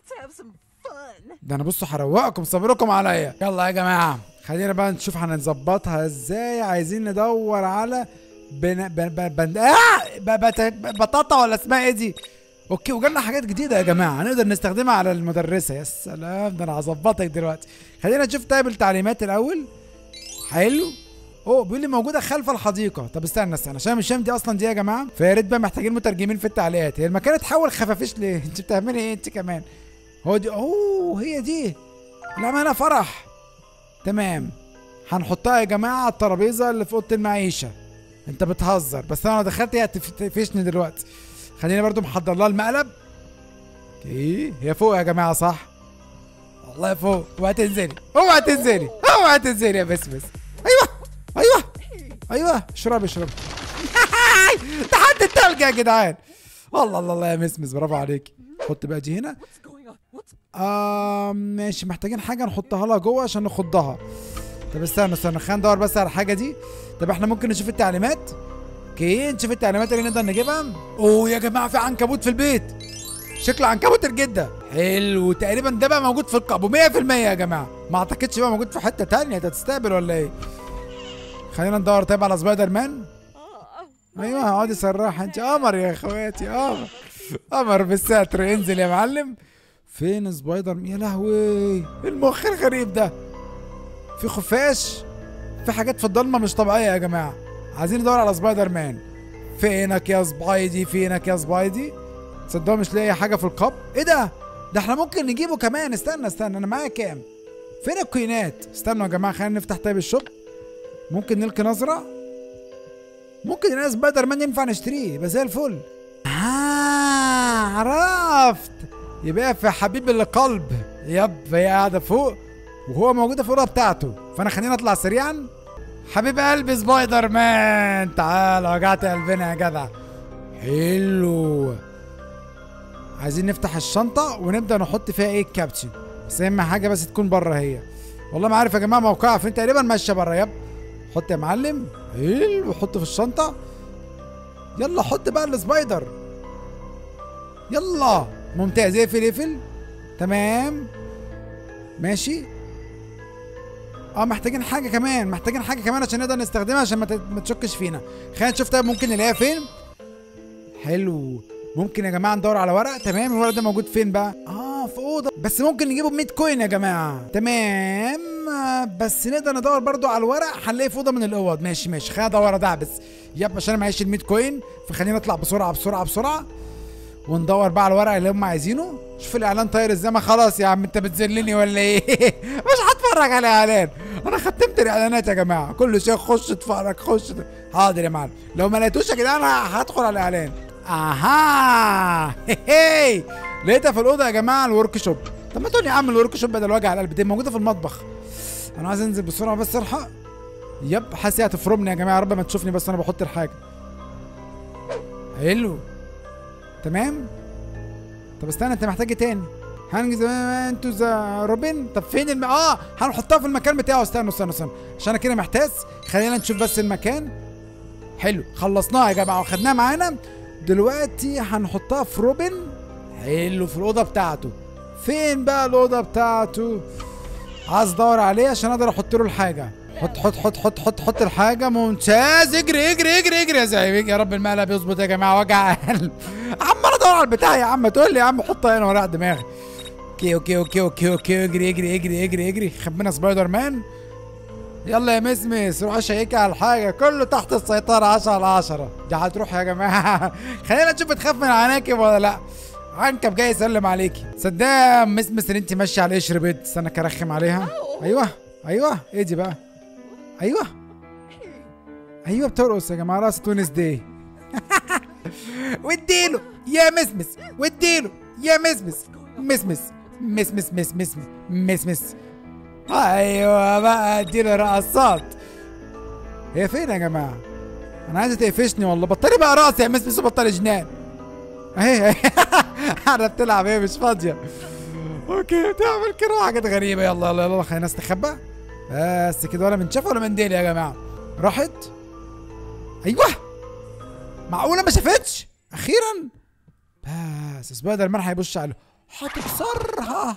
[SPEAKER 1] ده انا بصوا هروقكم صبركم عليا. يلا يا جماعه خلينا بقى نشوف هنظبطها ازاي. عايزين ندور على بن... بن... بن... بن... آه! بت... بطاطا ولا اسمها ايه دي. اوكي وجالنا حاجات جديده يا جماعه هنقدر نستخدمها على المدرسه. يا سلام ده انا هظبطك دلوقتي. خلينا نشوف طيب التعليمات الاول. حلو. اوه بيقول لي موجوده خلف الحديقه. طب استنى استنى عشان مش فاهم دي اصلا دي يا جماعه. فيا ريت بقى محتاجين مترجمين في التعليقات. هي المكان اتحول خفافيش ليه؟ انت بتعملي ايه انت كمان؟ هو دي اوه هي دي الامانه فرح. تمام هنحطها يا جماعه على الترابيزه اللي في اوضه المعيشه. انت بتهزر بس انا لو دخلت هي هتقفشني دلوقتي. خليني برضو محضر لها المقلب. اوكي هي فوق يا جماعه صح؟ والله فوق. اوعي تنزلي اوعي تنزلي اوعي تنزلي يا بس بس. ايوه ايوه ايوه اشربي اشربي. تحت التلج يا جدعان. الله الله الله يا مسمس برافو عليك. حط بقى دي هنا. آه ماشي محتاجين حاجه نحطها لها جوه عشان نخضها. طب استنى استنى خلينا ندور بس على الحاجه دي. طب احنا ممكن نشوف التعليمات. اوكي نشوف التعليمات اللي نقدر نجيبها. اوه يا جماعه في عنكبوت في البيت. شكله عنكبوت الجده. حلو تقريبا ده بقى موجود في القبو مية في المية يا جماعه. ما اعتقدش بقى موجود في حته ثانيه. انت هتستقبل ولا ايه؟ خلينا ندور طيب على سبايدر مان. ايوه اقعدي سراح انت. قمر يا اخواتي قمر. قمر بالستر. انزل يا معلم. فين سبايدر؟ يا لهوي المخ الغريب ده. في خفاش. في حاجات في الضلمه مش طبيعيه يا جماعه. عايزين ندور على سبايدر مان. فينك يا سبايدي فينك يا سبايدي. تصدقوا مش لاقي حاجه في القب. ايه ده؟ ده احنا ممكن نجيبه كمان. استنى استنى انا معايا كام؟ فين الكوينات؟ استنوا يا جماعه خلينا نفتح طيب الشوب. ممكن نلقي نظره. ممكن نلاقي سبايدر مان ينفع نشتريه يبقى زي الفل. اه عرفت. يبقى في حبيب القلب. يب هي قاعده فوق وهو موجوده في الاوضه بتاعته، فانا خلينا نطلع سريعا. حبيب قلبي سبايدر مان، تعال وجعت قلبنا يا جدع. حلو. عايزين نفتح الشنطه ونبدا نحط فيها ايه الكابتشن، بس اهم حاجه بس تكون بره هي. والله ما عارف يا جماعه موقعها فين، تقريبا ماشيه بره. يب حط يا معلم. حلو حط في الشنطه. يلا حط بقى السبايدر. يلا ممتاز. اقفل اقفل. تمام ماشي. اه محتاجين حاجه كمان، محتاجين حاجه كمان عشان نقدر نستخدمها عشان ما ما تشكش فينا. خلينا نشوف طيب ممكن نلاقيها فين. حلو. ممكن يا جماعه ندور على ورق. تمام الورق ده موجود فين بقى؟ اه في اوضه، بس ممكن نجيبه ب مية كوين يا جماعه. تمام بس نقدر ندور برضو على الورق، هنلاقيه في اوضه من الاوض. ماشي ماشي خلينا ندور ده بس. يب عشان انا معيش ال مية كوين، فخلينا نطلع بسرعه بسرعه بسرعه وندور بقى على الورق اللي هم عايزينه. شوف الاعلان طاير ازاي. ما خلاص يا عم انت بتذلني ولا ايه؟ مش هتفرج على اعلان، انا ختمت الاعلانات يا جماعه. كل شيء خش اتفرج خش. حاضر يا معلم. لو ما لقيتوش يا جدعان هدخل على الاعلان. اها هي لقيتها في الاوضه يا جماعه. الورك شوب. طب ما تقول يا عم الورك شوب بدل وجع القلب، دي موجوده في المطبخ. انا عايز انزل بسرعه بس الحق. يب حاسس هتفرمني يا جماعه، يا رب ما تشوفني بس انا بحط الحاجه. حلو تمام. طب استنى انت محتاج ايه تاني؟ هنجز انتوا ذا روبن. طب فين الم... اه هنحطها في المكان بتاعه. استنوا استنوا استنوا عشان انا كده محتاس. خلينا نشوف بس المكان. حلو خلصناها يا جماعه وخدناها معانا. دلوقتي هنحطها في روبن. حلو في الاوضه بتاعته. فين بقى الاوضه بتاعته؟ عايز ادور عليه عشان اقدر احط له الحاجه. حط حط حط حط حط حط الحاجه. ممتاز. اجري اجري اجري اجري يا زعيم. يا رب المقلب يظبط يا جماعه. وجع قلب. عمال ادور على البتاع يا عم. تقول لي يا عم حطها هنا ورا دماغي. اوكي اوكي اوكي اوكي اوكي اجري اجري اجري اجري اجري. خبينا سبايدر مان. يلا يا مسمس روح شيكي على الحاجه. كله تحت السيطره. عشرة على عشرة. دي هتروح يا جماعه. خلينا نشوف بتخاف من العناكب ولا لا. عنكب جاي يسلم عليكي. صدق مسمس ان انت ماشيه على قشر بيض. استنى كرخم عليها. ايوه ايوه ايه دي بقى؟ ايوه ايوه بترقص يا جماعه. راس تونس دي. واديله يا مسمس واديله يا مسمس. مسمس مسمس مسمس مسمس. ايوه بقى اديله رقصات. هي فين يا جماعه؟ انا عايزه تقفشني والله. بطلي بقى رقص يا مسمس وبطلي جنان. اهي انا بتلعب ايه مش فاضيه. اوكي بتعمل كده حاجات غريبه. يلا يلا يلا خلينا نستخبى بس كده. ولا من شاف ولا من ديل يا جماعه. راحت. ايوه معقوله ما شافتش اخيرا. بس سبايدر مان هيبص عليه هتكسرها.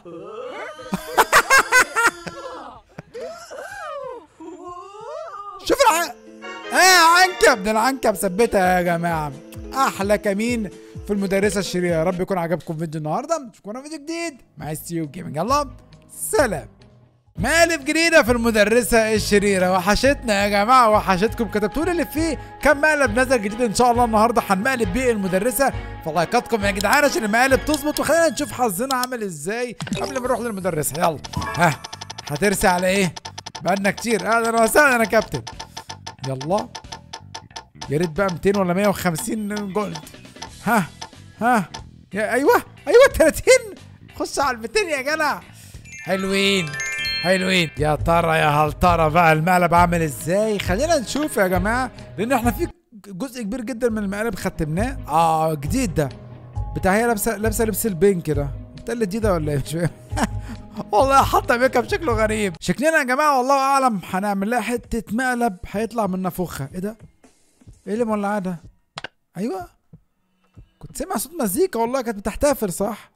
[SPEAKER 1] شوف الع اه عنكب. ده العنكب ثبتها يا جماعه. احلى كمين في المدرسه الشريره. يا رب يكون عجبكم فيديو النهارده. نشوفكم في فيديو جديد مع اس تي يو جيمنج. يلا سلام. مقالب جديده في المدرسه الشريره. وحشتنا يا جماعه وحشتكم. كتبتوا لي اللي فيه كام مقلب نزل جديد ان شاء الله النهارده هنمقلب بيه المدرسه. فلايكاتكم يا جدعان عشان المقالب تظبط. وخلينا نشوف حظنا عامل ازاي قبل ما نروح للمدرسه. يلا ها هترسي على ايه؟ بقالنا كتير. اهلا وسهلا انا كابتن. يلا يا ريت بقى ميتين ولا مية وخمسين جولد. ها ها يا ايوه ايوه تلاتين. خش على ال ميتين يا جدع. حلوين حلوين. يا ترى يا هل ترى بقى المقلب عامل ازاي؟ خلينا نشوف يا جماعه لان احنا في جزء كبير جدا من المقلب ختمناه. اه جديد ده بتاع هي لابسه لابسه لبس البينك ده. بتاع اللي ده ولا ايه مش فاهم. والله حاطه ميك اب شكله غريب. شكلنا يا جماعه والله اعلم هنعمل لها حته مقلب هيطلع من نافوخها. ايه ده؟ ايه اللي مولعاه ده؟ ايوه كنت سامع صوت مزيكا والله كانت بتحتفل صح؟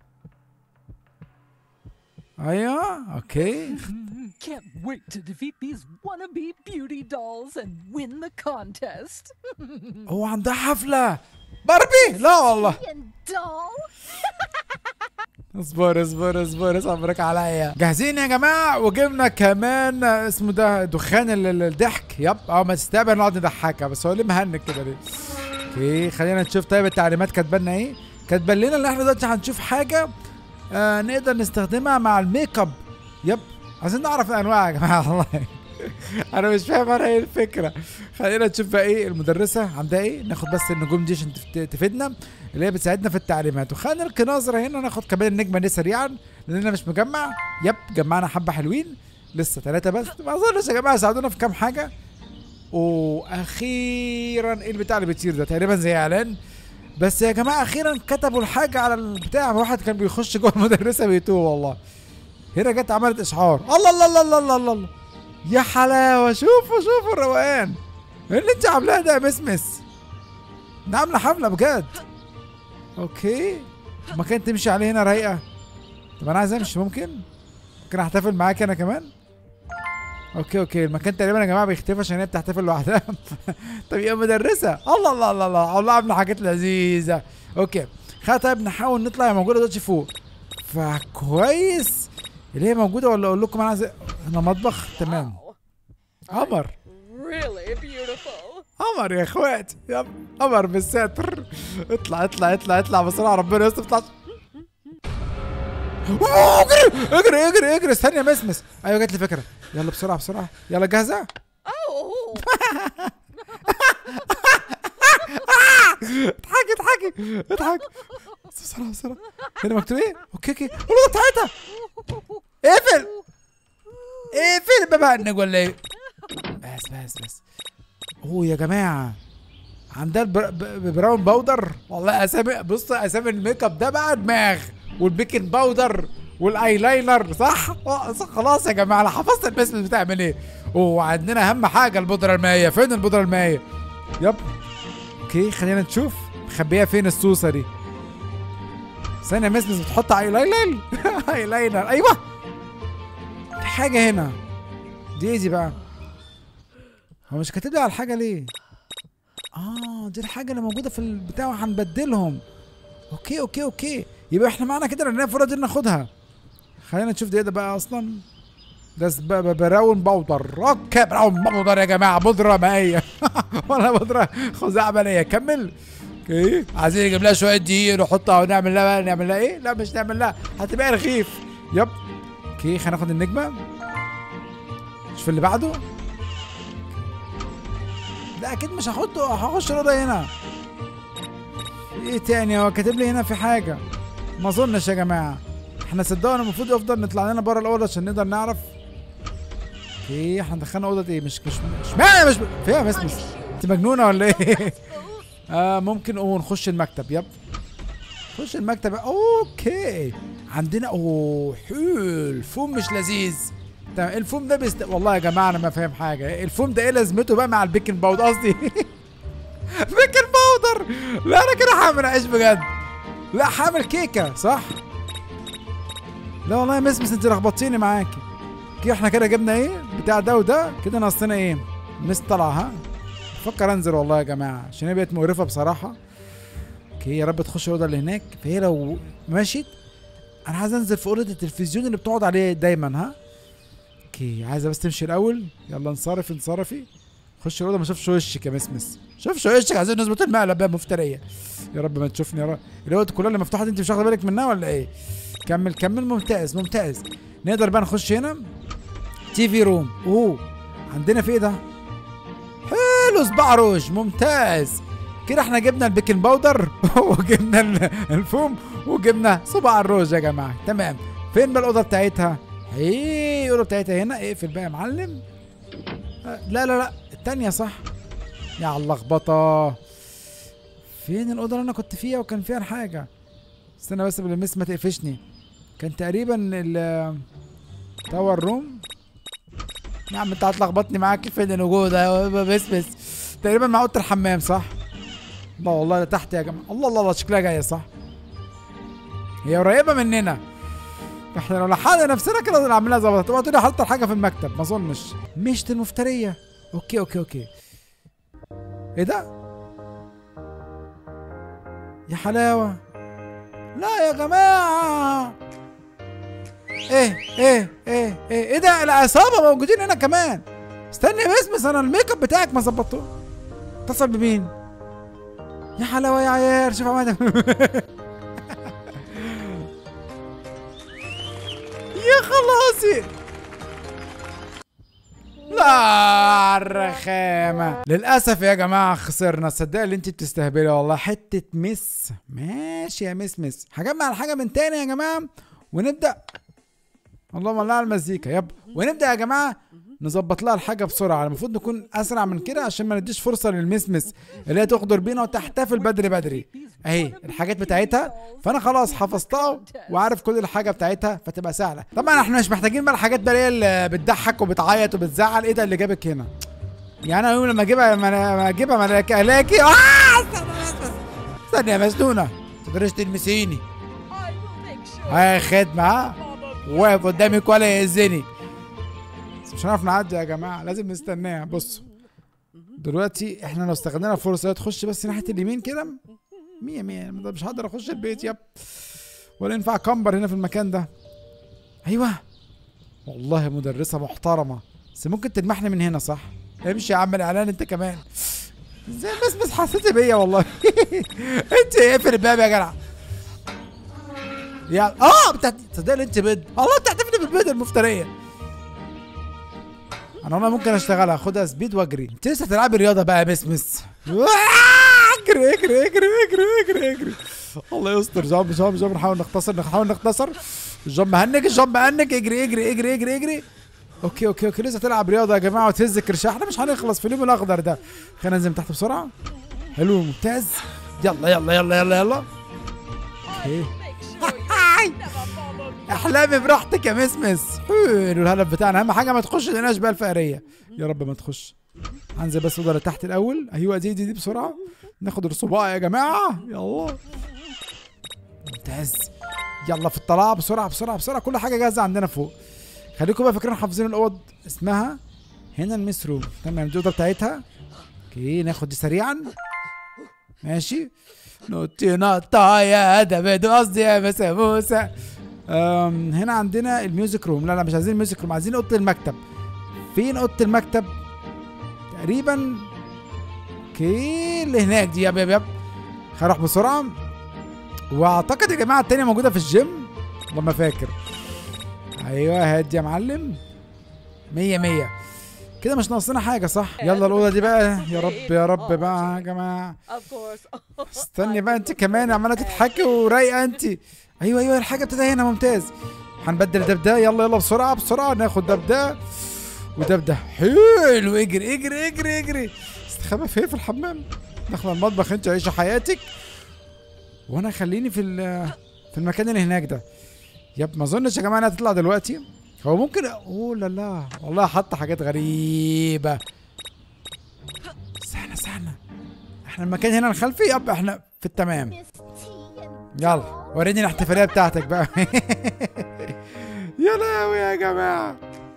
[SPEAKER 1] ايوه اوكي.
[SPEAKER 3] Can't wait to defeat these wannabe beauty dolls and win the contest.
[SPEAKER 1] هو عندها حفله باربي؟ لا والله.
[SPEAKER 3] doll.
[SPEAKER 1] اصبر اصبر اصبر اصبرك عليا. جاهزين يا جماعه وجبنا كمان اسمه ده دخان الضحك. يب اه ما تستقبل نقعد نضحكها بس هو ليه مهنك كده ليه؟ اوكي خلينا نشوف طيب التعليمات كاتبه لنا ايه؟ كاتبه لنا ان احنا دلوقتي هنشوف حاجه آه نقدر نستخدمها مع الميك اب. يب عايزين نعرف الانواع يا جماعه والله. انا مش فاهم انا ايه الفكره. خلينا نشوف بقى ايه المدرسه عندها ايه. ناخد بس النجوم دي عشان تفت- تفيدنا، اللي هي بتساعدنا في التعليمات. وخلينا نلقي نظره هنا، ناخد كمان النجمه دي سريعا لاننا مش مجمع. يب جمعنا حبه حلوين، لسه ثلاثه بس. ما اظنش يا جماعه يساعدونا في كام حاجه. واخيرا ايه البتاع اللي بيطير ده؟ تقريبا زي اعلان. بس يا جماعه اخيرا كتبوا الحاجه على البتاع. واحد كان بيخش جوه المدرسه بيتوه والله. هنا جت عملت اشعار. الله الله الله الله الله الله, الله. يا حلاوه، شوفوا شوفوا الروقان. ايه اللي انت عاملاه ده يا مسمس؟ ده عامله حفله بجد. اوكي، مكان تمشي عليه هنا رايقه. طب انا عايز امشي، ممكن ممكن احتفل معاك انا كمان. اوكي اوكي، المكان تقريبا يا جماعه بيختفي عشان هي بتحتفل لوحدها. طب يا مدرسه، الله الله الله الله، والله عامله حاجات لذيذه. اوكي خلاص، طيب نحاول نطلع. هي موجوده دلوقتي فوق، فكويس اللي هي موجوده. ولا اقول لكم انا عايز انا مطبخ؟ تمام. قمر
[SPEAKER 4] Really beautiful.
[SPEAKER 1] قمر يا اخواتي، يلا قمر بالستر. اطلع اطلع اطلع اطلع بسرعه، ربنا يستر. اطلع اجري اجري اجري اجري. استني يا مسمس. ايوه جات لي فكره. يلا بسرعه بسرعه، يلا جاهزه؟
[SPEAKER 4] Oh.
[SPEAKER 1] اضحكي اضحكي اضحكي. بسرعه بسرعه. هنا مكتوب ايه؟ اوكي اوكي، الأوضة بتاعتها. اقفل اقفل الباب عنك ولا ايه؟ بس بس بس. اوه يا جماعه، عندها البراون باودر. والله اسامي، بص اسامي الميك اب ده بقى دماغ. والبيكن باودر والايلاينر، صح؟ صح خلاص يا جماعه، انا حفظت البسمه بتعمل ايه. وعندنا اهم حاجه البودره المائيه. فين البودره المائيه؟ يب. اوكي خلينا نشوف مخبيها فين السوسه دي. ثانيه، مسمس بتحط ايلاينر. ايلاينر، ايوه. في حاجه هنا دي ايزي بقى. هو مش كاتب لي على الحاجه ليه؟ اه دي الحاجه اللي موجوده في البتاع وهنبدلهم. اوكي اوكي اوكي، يبقى احنا معانا كده لان الفرصه دي ناخدها. خلينا نشوف ده, ده بقى اصلا. ده براون باودر. اوكي براون باودر يا جماعه، بودره مائيه. ولا بودره خزعبليه. كمل. اوكي عايزين نجيب لها شويه دقيق نحطها ونعمل لها بقى. نعمل لها ايه؟ لا مش نعمل لها، هتبقى رغيف. يب. اوكي خلينا ناخد النجمه. شوف اللي بعده. لا اكيد مش هاخده، هخش الاوضه هنا. ايه تاني؟ هو كاتب لي هنا في حاجه؟ ما اظنش يا جماعه. احنا صدقنا المفروض يفضل نطلع لنا بره الاوضه عشان نقدر نعرف. اوكي احنا دخلنا اوضه ايه؟ مش مش مش معنى مش فيها مسمس. انت مجنونه ولا ايه؟ آه ممكن اوه نخش المكتب. يب نخش المكتب. اوكي عندنا اوه حلو فوم مش لذيذ. تمام الفوم ده بيست... والله يا جماعه انا ما فاهم حاجه. الفوم ده ايه لازمته بقى مع البيكن باودر؟ قصدي بيكن باودر. لا انا كده هعمل عيش بجد. لا هعمل كيكه صح. لا والله يا مسمس انت لخبطتيني معاكي. كده احنا كده جبنا ايه بتاع ده وده، كده ناقصنا ايه؟ مس طلع. ها بفكر انزل والله يا جماعه عشان هي بقت مقرفه بصراحه. اوكي يا رب تخش الاوضه اللي هناك. فهي لو مشيت انا عايز انزل في اوضه التلفزيون اللي بتقعد عليه دايما. ها اوكي عايزه بس تمشي الاول. يلا انصرفي انصرفي. خش الاوضه. ما شافش وشك يا مسمس، شافش وشك. عايزين نظبط المقلب يا مفتريه. يا رب ما تشوفني يا رب. الاوضه كلها اللي مفتوحه دي انت مش واخده بالك منها ولا ايه؟ كمل كمل. ممتاز ممتاز. نقدر بقى نخش هنا تي في روم. اوه عندنا في ايه ده؟ حلو صباع روج. ممتاز. كده احنا جبنا البيكنج باودر وجبنا الفوم وجبنا صباع الروج يا جماعه. تمام. فين بقى الاوضه بتاعتها؟ ايه الاوضه بتاعتها هنا. اقفل بقى يا معلم. لا لا لا التانية صح. يا على اللخبطه. فين الاوضه اللي انا كنت فيها وكان فيها الحاجه؟ استنى بس قبل المس ما تقفشني. كان تقريبا ال تاور روم. يا عم انت هتلخبطني معاك. فين الوجود ده؟ بس بس تقريبا مع اوضه الحمام صح؟ لا والله ده تحت يا جماعه. الله الله الله شكلها جايه صح. هي قريبه مننا. احنا لو لحقنا نفسنا كده نعملها ظبطت. تبقى تقولي حط الحاجه في المكتب. ما اظنش. مشت المفتريه. اوكي اوكي اوكي. ايه ده؟ يا حلاوه. لا يا جماعه. ايه ايه ايه ايه ايه ده؟ العصابه موجودين هنا كمان. استني يا مسمس انا الميك اب بتاعك ما ظبطته. اتصل بمين؟ يا حلاوه يا عيال. شوف عملت يا خلاصي. لا الرخامة. للأسف يا جماعة خسرنا. صدق اللي انت بتستهبلي والله. حتة مس. ماشي يا مس مس. هجمع الحاجة من تاني يا جماعة ونبدأ. اللهم صل على المزيكا يب. ونبدأ يا جماعة نظبط لها الحاجة بسرعة. المفروض نكون أسرع من كده عشان ما نديش فرصة للمسمس اللي هي تغدر بينا وتحتفل بدري بدري. أهي الحاجات بتاعتها، فأنا خلاص حفظتها وعارف كل الحاجة بتاعتها فتبقى سهلة. طبعا احنا مش محتاجين بقى الحاجات بقى اللي بتضحك وبتعيط وبتزعل. إيه ده اللي جابك هنا؟ يعني أنا يوم لما أجيبها لما أجيبها ملاكي ألاقي آه استنى يا مجنونة تقدريش تلمسيني. هاي خدمة ها؟ واقف قدامك ولا يهزني. مش هنعرف نعدي يا جماعه، لازم نستناها. بصوا دلوقتي احنا لو استخدمنا الفرصه تخش بس ناحيه اليمين كده مية مية. مش هقدر اخش البيت يب، ولا ينفع كمبر هنا في المكان ده. ايوه والله مدرسه محترمه، بس ممكن تلمحني من هنا صح؟ امشي يا عم الاعلان انت كمان. ازاي بس بس حسيتي بيا والله. انت اقفل الباب يا جدع. يا اه بتاعت تصدقني انت بيض. الله بتحتفلي بالبيض المفتريه. انا والله ممكن اشتغلها اخدها سبيد واجري. انت لسه تلعبي رياضه بقى يا مسمس. اجري اجري اجري اجري اجري اجري. الله يستر. جامب جامب جامب. نحاول نختصر نحاول نختصر. الجامب هنج الجامب هنج. اجري اجري اجري اجري اجري. اوكي اوكي اوكي. لسه تلعب رياضه يا جماعه وتهز الكرشه. احنا مش هنخلص في اليوم الاخضر ده. خلينا ننزل تحت بسرعه. حلو ممتاز. يلا يلا يلا يلا يلا. اوكي. احلامي براحتك يا مسمس. حلو الهدف بتاعنا. اهم حاجه ما تخش لناش بقى الفقريه. يا رب ما تخش. هنزل بس اوضه لتحت الاول. ايوه دي دي دي بسرعه. ناخد الصباع يا جماعه. يلا ممتاز. يلا في الطلعه بسرعه بسرعه بسرعه. كل حاجه جاهزه عندنا فوق. خليكم بقى فاكرين حافظين الاوض اسمها هنا الميس روم. تمام دي الاوضه بتاعتها. اوكي ناخد دي سريعا. ماشي. نوتي نطه يا دبد قصدي يا مساموسه. هنا عندنا الميوزك روم. لا لا مش عايزين الميوزك روم، عايزين اوضه المكتب. فين اوضه المكتب؟ تقريبا اوكي اللي هناك دي. يب يب يب. هروح بسرعه. واعتقد يا جماعه التانيه موجوده في الجيم والله ما فاكر. ايوه هادي يا معلم. مية مية كده. مش ناقصنا حاجه صح؟ يلا الاوضه دي بقى. يا رب يا رب بقى يا جماعه. استني بقى انت كمان عماله تضحكي ورايقه انت. ايوه ايوه الحاجه ابتدى هنا. ممتاز. هنبدل ده بده. يلا يلا بسرعه بسرعه. ناخد ده بده وده بده. حلو. اجري اجري اجري اجري. استخبى فين؟ في الحمام. داخله المطبخ انت عيشي حياتك وانا خليني في في المكان اللي هناك ده. يب ما اظنش يا جماعه انها تطلع دلوقتي. هو ممكن. اوه لا لا والله حط حاجات غريبه. استنى استنى. احنا المكان هنا الخلفي. يب احنا في التمام. يلا وريني الاحتفاليه بتاعتك بقى. يا لهوي يا جماعه.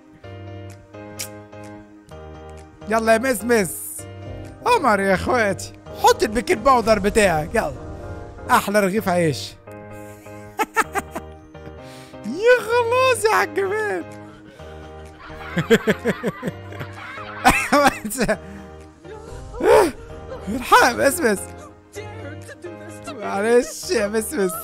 [SPEAKER 1] يلا يا مسمس. قمر يا اخواتي. حط البيكيت باودر بتاعك. يلا احلى رغيف عيش. يا خلاص يا حاج مان. الحق يا مسمس. معلش يا مسمس.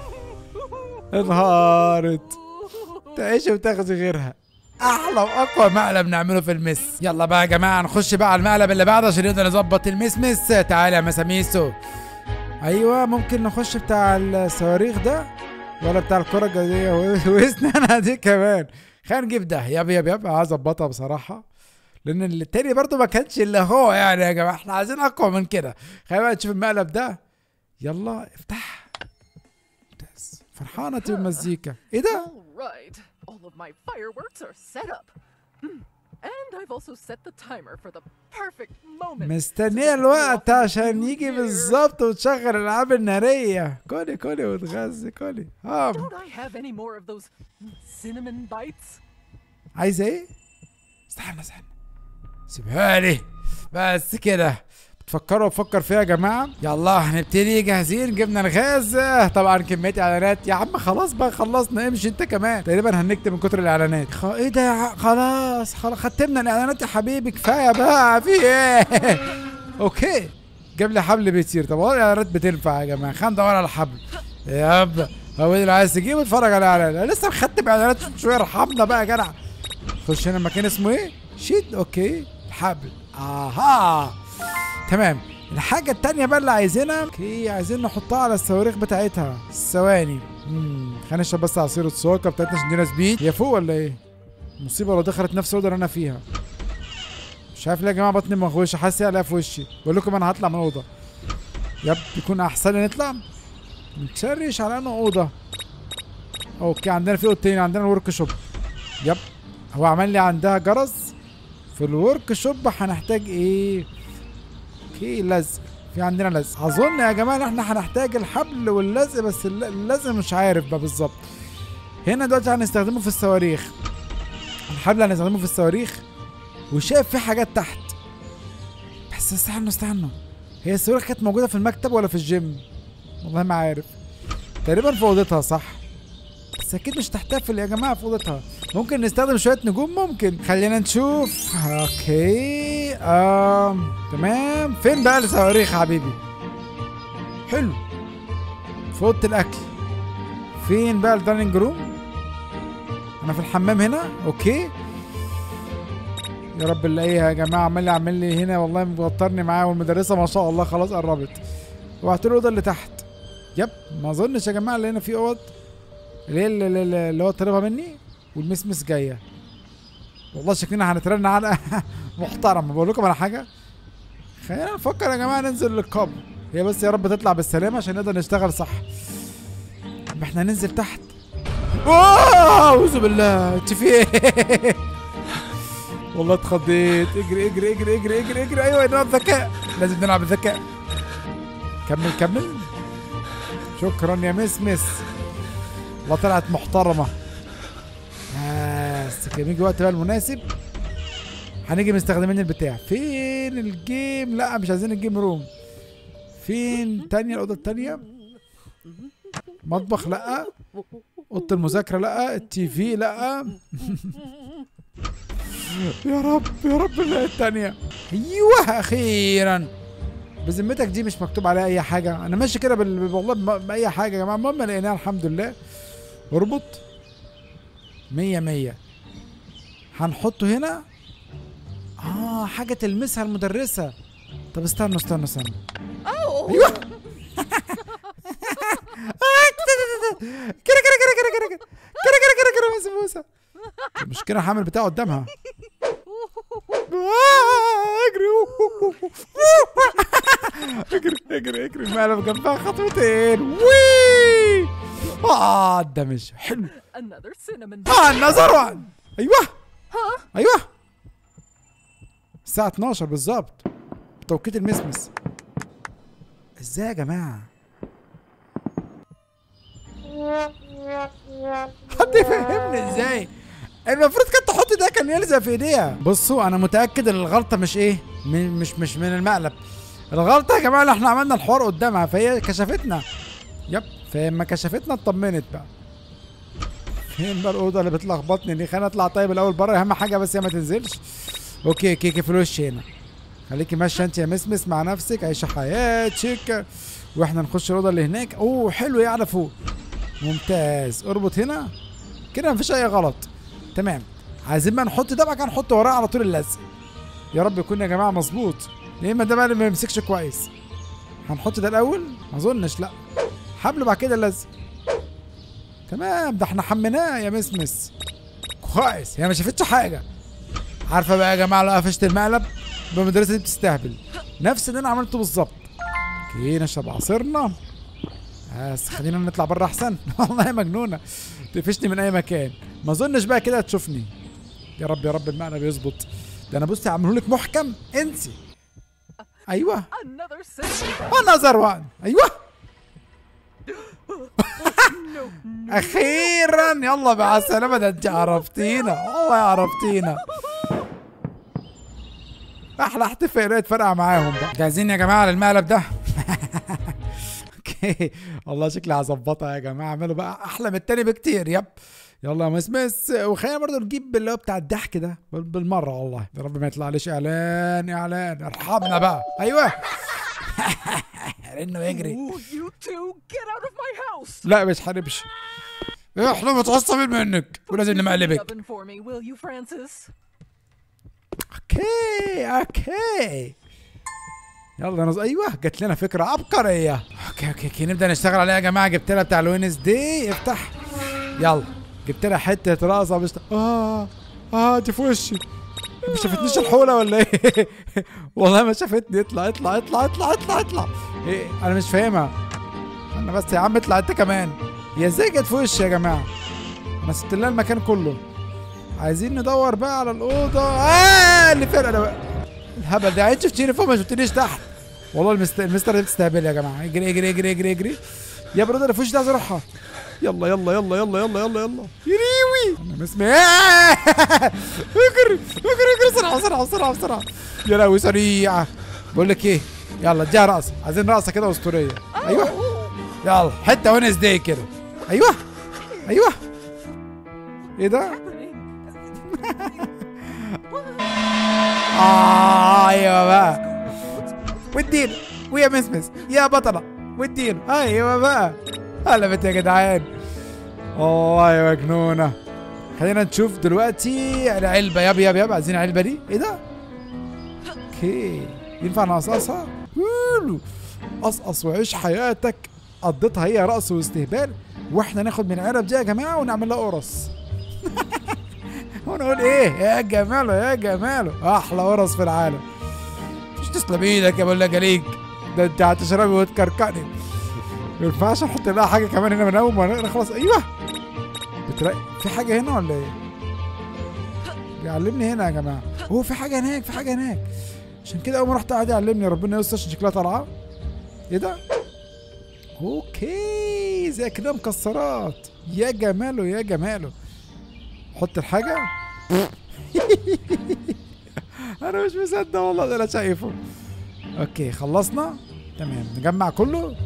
[SPEAKER 1] انهارت. تعيشي وتاخدي غيرها. احلى واقوى مقلب نعمله في المس. يلا بقى يا جماعه نخش بقى على المقلب اللي بعده عشان نقدر نظبط المسمس. تعالى يا مساميسو. ايوه ممكن نخش بتاع الصواريخ ده ولا بتاع الكره الجديه واسنانها دي كمان. خلينا نجيب ده. يب يب يب هظبطها بصراحه لان التاني برضو ما كانش اللي هو يعني يا جماعه. احنا عايزين اقوى من كده. خلينا بقى نشوف المقلب ده. يلا افتح. ممتاز. فرحانه تبقى المزيكا. ايه ده؟
[SPEAKER 3] All right. All of my fireworks are set up. Hmm. And I've also set the timer for the perfect moment.
[SPEAKER 1] مستنيه الوقت عشان يجي بالظبط وتشغل الالعاب الناريه. كولي كولي وتغذي كولي. ها
[SPEAKER 3] Don't I have any more of those cinnamon bites?
[SPEAKER 1] عايزه ايه؟ استنى استنى. سيبها لي. بس كده. بتفكروا بفكر فيها يا جماعه. يلا هنبتدي. جاهزين؟ جبنا الغاز. طبعا كميه اعلانات يا عم. خلاص بقى خلصنا. امشي انت كمان. تقريبا هنكتب من كتر الاعلانات. خ... ايه ده يا... خلاص خلاص ختمنا الاعلانات يا حبيبي. كفايه بقى. في ايه؟ اوكي جاب لي حبل بيطير. طب والله الاعلانات بتنفع يا جماعه. خلينا ندور على الحبل. يب هو اللي عايز تجيبه اتفرج على الاعلان. لسه مختم اعلانات شويه. ارحمنا بقى يا جدع. خش هنا المكان اسمه ايه؟ شيت اوكي الحبل اها تمام. الحاجة التانية بقى اللي عايزينها اوكي عايزين نحطها على الصواريخ بتاعتها. ثواني امم خلينا نشرب بس عصير السكر بتاعتنا عشان دينا سبيد. هي فوق ولا ايه؟ مصيبة لو دخلت نفس الأوضة اللي أنا فيها. مش عارف ليه يا جماعة بطني مغوشة حاسس الاقيها في وشي. بقول لكم أنا هطلع من الأوضة. يب يكون أحسن لي نطلع نتشرش على أنه أوضة. اوكي عندنا في اوضتين. عندنا الورك شوب. يب هو عمل لي عندها جرس. في الورك شوب هنحتاج ايه؟ اوكي لزق. في عندنا لزق. اظن يا جماعه ان احنا هنحتاج الحبل واللزق بس اللزق مش عارف بقى بالظبط. هنا دلوقتي هنستخدمه في الصواريخ. الحبل هنستخدمه في الصواريخ وشايف في حاجات تحت. بس استنوا استنوا هي الصواريخ كانت موجوده في المكتب ولا في الجيم؟ والله ما عارف. تقريبا في اوضتها صح؟ بس اكيد مش تحتفل يا جماعه في اوضتها. ممكن نستخدم شويه نجوم ممكن. خلينا نشوف. اوكي آم. تمام. فين بقى الصواريخ يا حبيبي؟ حلو في اوضه الاكل. فين بقى الدايننج روم؟ انا في الحمام هنا. اوكي يا رب نلاقيها يا جماعه. عمال لي عامل لي هنا والله موترني معاه. والمدرسه ما شاء الله خلاص قربت. وهات له الاوضه اللي تحت. يب ما اظنش يا جماعه اللي هنا في اوض اللي هي اللي, اللي هو طالبها مني. والمسمس جايه. والله شكلنا هنترن على محترمه. بقول لكم على حاجه خلينا نفكر يا جماعه ننزل للقبر. هي بس يا رب تطلع بالسلامه عشان نقدر نشتغل صح. طب احنا هننزل تحت. اعوذ بالله انت في ايه؟ والله اتخضيت. اجري اجري اجري اجري اجري اجري. ايوه نلعب ذكاء. لازم نلعب الذكاء. كمل كمل. شكرا يا مس مس. والله طلعت محترمه. بس كده يجي وقت بقى المناسب هنيجي مستخدمين البتاع. فين الجيم؟ لا مش عايزين الجيم روم. فين تانية الاوضه التانية؟ مطبخ لا. اوضه المذاكره لا. التي في لا. يا رب يا رب نلاقي التانية. ايوه اخيرا. بذمتك دي مش مكتوب عليها اي حاجه؟ انا ماشي كده بال... والله باي حاجه يا جماعه. المهم لقيناها الحمد لله. اربط. مية مية. هنحطه هنا. اه حاجه تلمسها المدرسه. طب استنوا استنوا استنوا. ايوه كده كده كده كده كده كده كده كده كده كده مسموسه. المشكله هعمل بتاع قدامها. اجري اجري اجري اجري. المقلب جنبها خطوتين. وي اه ده مش حلو. اه النظر وان. ايوه ايوه الساعه اتناشر بالظبط بتوقيت المسمس. ازاي يا جماعه؟ حد يفهمني ازاي؟ المفروض كانت تحط ده كان يلزق في ايديها. بصوا انا متاكد ان الغلطه مش ايه من مش مش من المقلب. الغلطه يا جماعه اللي احنا عملنا الحوار قدامها فهي كشفتنا. يب فلما كشفتنا اطمنت بقى. فين بقى الاوضه اللي بتلخبطني دي؟ خلينا نطلع طيب الاول بره. اهم حاجه بس هي ما تنزلش. اوكي كيكي في الوش هنا. خليكي ماشيه انت يا مسمس مع نفسك. عيشه حياتك. واحنا نخش الاوضه اللي هناك. اوه حلو هي على فوق. ممتاز. اربط هنا كده مفيش اي غلط. تمام. عايزين بقى نحط ده بقى نحط وراه على طول اللزق. يا رب يكون يا جماعه مظبوط. يا اما ده بقى اللي ما يمسكش كويس. هنحط ده الاول؟ ما اظنش. لا حبل بعد كده اللزق. تمام. ده احنا حميناه يا مسمس كويس. هي ما شافتش حاجه. عارفه بقى يا جماعه لو قفشت المقلب المدرسه دي بتستهبل. نفس اللي انا عملته بالظبط. اوكي نشرب عصيرنا. بس خلينا نطلع بره احسن. والله مجنونه تقفشني من اي مكان. ما اظنش بقى كده هتشوفني. يا رب يا رب المقلب يظبط. ده انا بصي هعمله لك محكم انسي. ايوه انذر وان. ايوه اخيرا يلا مع السلامه. ده انت عرفتينا والله عرفتينا. احلى احتفاليه فرقع معاهم بقى. جاهزين يا جماعه للمقلب ده؟ اوكي والله شكلي هظبطها يا جماعه. اعملوا بقى احلى من التاني بكتير. يب يلا يا مسمس. وخلينا برضه نجيب اللي هو بتاع الضحك ده بالمره. والله يا رب ما يطلعليش اعلان اعلان. ارحمنا بقى. ايوه انه يجري. لا مش هنمشي. احنا متعصبين منك ولازم نمقلبك. اوكي اوكي يلا نز... ايوه جات لنا فكره عبقريه. اوكي اوكي اوكي نبدا نشتغل عليها يا جماعه. جبت لها بتاع الوينز دي. افتح يلا. جبت لها حته راسه مش اه اه دي في وشي. ما شافتنيش الحوله ولا ايه؟ والله ما شافتني. اطلع اطلع اطلع اطلع اطلع اطلع. ايه انا مش فاهمها. انا بس يا عم اطلع انت كمان. هي ازاي جت في وشي يا جماعه؟ انا سبت لها المكان كله. عايزين ندور بقى على الاوضه. اه اللي فين انا بقى الهبل ده. عايز شفتيني فوق ما شفتنيش تحت. والله المست... المستر دي بتستهبل يا جماعه. اجري اجري اجري اجري اجري يا برودة اللي في وشي ده عايز اروحها. يلا يلا يلا يلا يلا يلا يلا يريوي. انا مسمي اجري اجري اجري بسرعه بسرعه بسرعه بسرعه. يا لهوي سريعه. بقول لك ايه يلا اديها رقصه. عايزين رقصه كده اسطوريه. ايوه يلا حته ونس دي كده. ايوه ايوه ايه ده؟ آه ايوه بقى. واديله ويا مسمس يا بطلة. واديله ايوه بقى. قلبت يا جدعان. اه يا مجنونة. خلينا نشوف دلوقتي العلبة. ياب ياب ياب عايزين العلبة دي. ايه ده؟ اوكي ينفع نقصقصها؟ قصقص وعيش حياتك. قضيتها هي رقص واستهبال واحنا ناخد من العلب دي يا جماعة ونعمل لها قرص. ونقول ايه يا جماله يا جماله احلى قرص في العالم. مش تسلم ايدك يا بولا جليج. ده انت هتشربي وتكركني. ما ينفعش احط لها حاجه كمان هنا من اول ما نخلص. ايوه بتلاقي في حاجه هنا ولا ايه؟ بيعلمني هنا يا جماعه. هو في حاجه هناك في حاجه هناك. عشان كده اول ما رحت قاعد يعلمني. ربنا يستر عشان شكلها طالعه. ايه ده؟ اوكي زي كده مكسرات. يا جماله يا جماله. حط الحاجه. انا مش مصدق والله ده انا شايفه. اوكي خلصنا تمام. نجمع كله.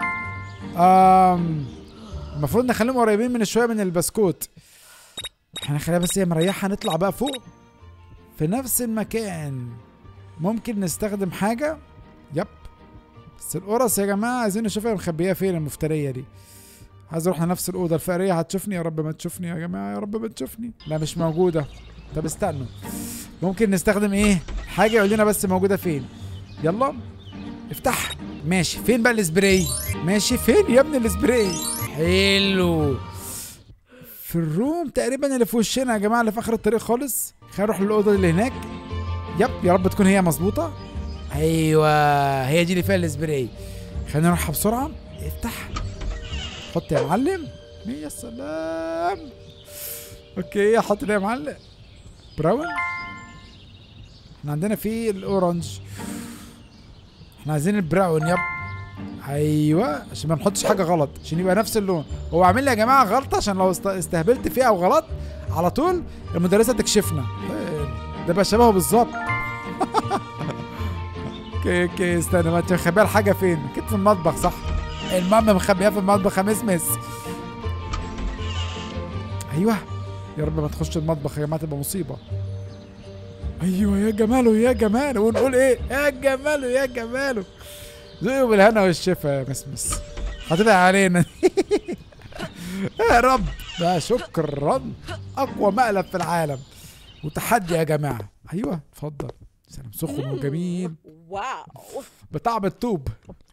[SPEAKER 1] امم المفروض نخليهم قريبين من شويه من البسكوت. احنا نخليها بس هي مريحه. نطلع بقى فوق في نفس المكان. ممكن نستخدم حاجه. يب بس القرص يا جماعه عايزين نشوفها مخبيها فين المفتريه دي. عايز اروح لنفس الاوضه الفقريه. هتشوفني يا رب ما تشوفني يا جماعه. يا رب ما تشوفني. لا مش موجوده. طب استنوا ممكن نستخدم ايه حاجه يقول لنا بس موجوده فين. يلا افتح. ماشي فين بقى السبراي؟ ماشي فين يا ابني السبراي؟ حلو في الروم تقريبا اللي في وشنا يا جماعه اللي في اخر الطريق خالص. خلينا نروح للاوضه اللي هناك. يب يا رب تكون هي مظبوطه. ايوه هي دي اللي فيها السبراي. خلينا نروحها بسرعه. افتح حط يا معلم. يا سلام. اوكي حط ده يا معلم. براون. احنا عندنا فيه الاورنج. احنا عايزين البراون. يب ايوه عشان ما نحطش حاجه غلط عشان يبقى نفس اللون. هو عامل لي يا جماعه غلطه عشان لو استهبلت فيها او غلط على طول المدرسه تكشفنا. ده بقى شبهه بالظبط. اوكي اوكي استنى ما انت مخبيها الحاجه فين؟ اكيد في المطبخ صح؟ الماما مخبيها في المطبخ يا مسمس. ايوه يا رب ما تخش المطبخ يا جماعه تبقى مصيبه. ايوه يا جماله يا جماله. ونقول ايه يا جماله يا جماله. ذوقوا بالهنا والشفا يا مسمس. هتدعي علينا. يا رب ده شكرا. اقوى مقلب في العالم وتحدي يا جماعه. ايوه اتفضل. سلام سخن وجميل.
[SPEAKER 4] واو
[SPEAKER 1] بطعم الطوب.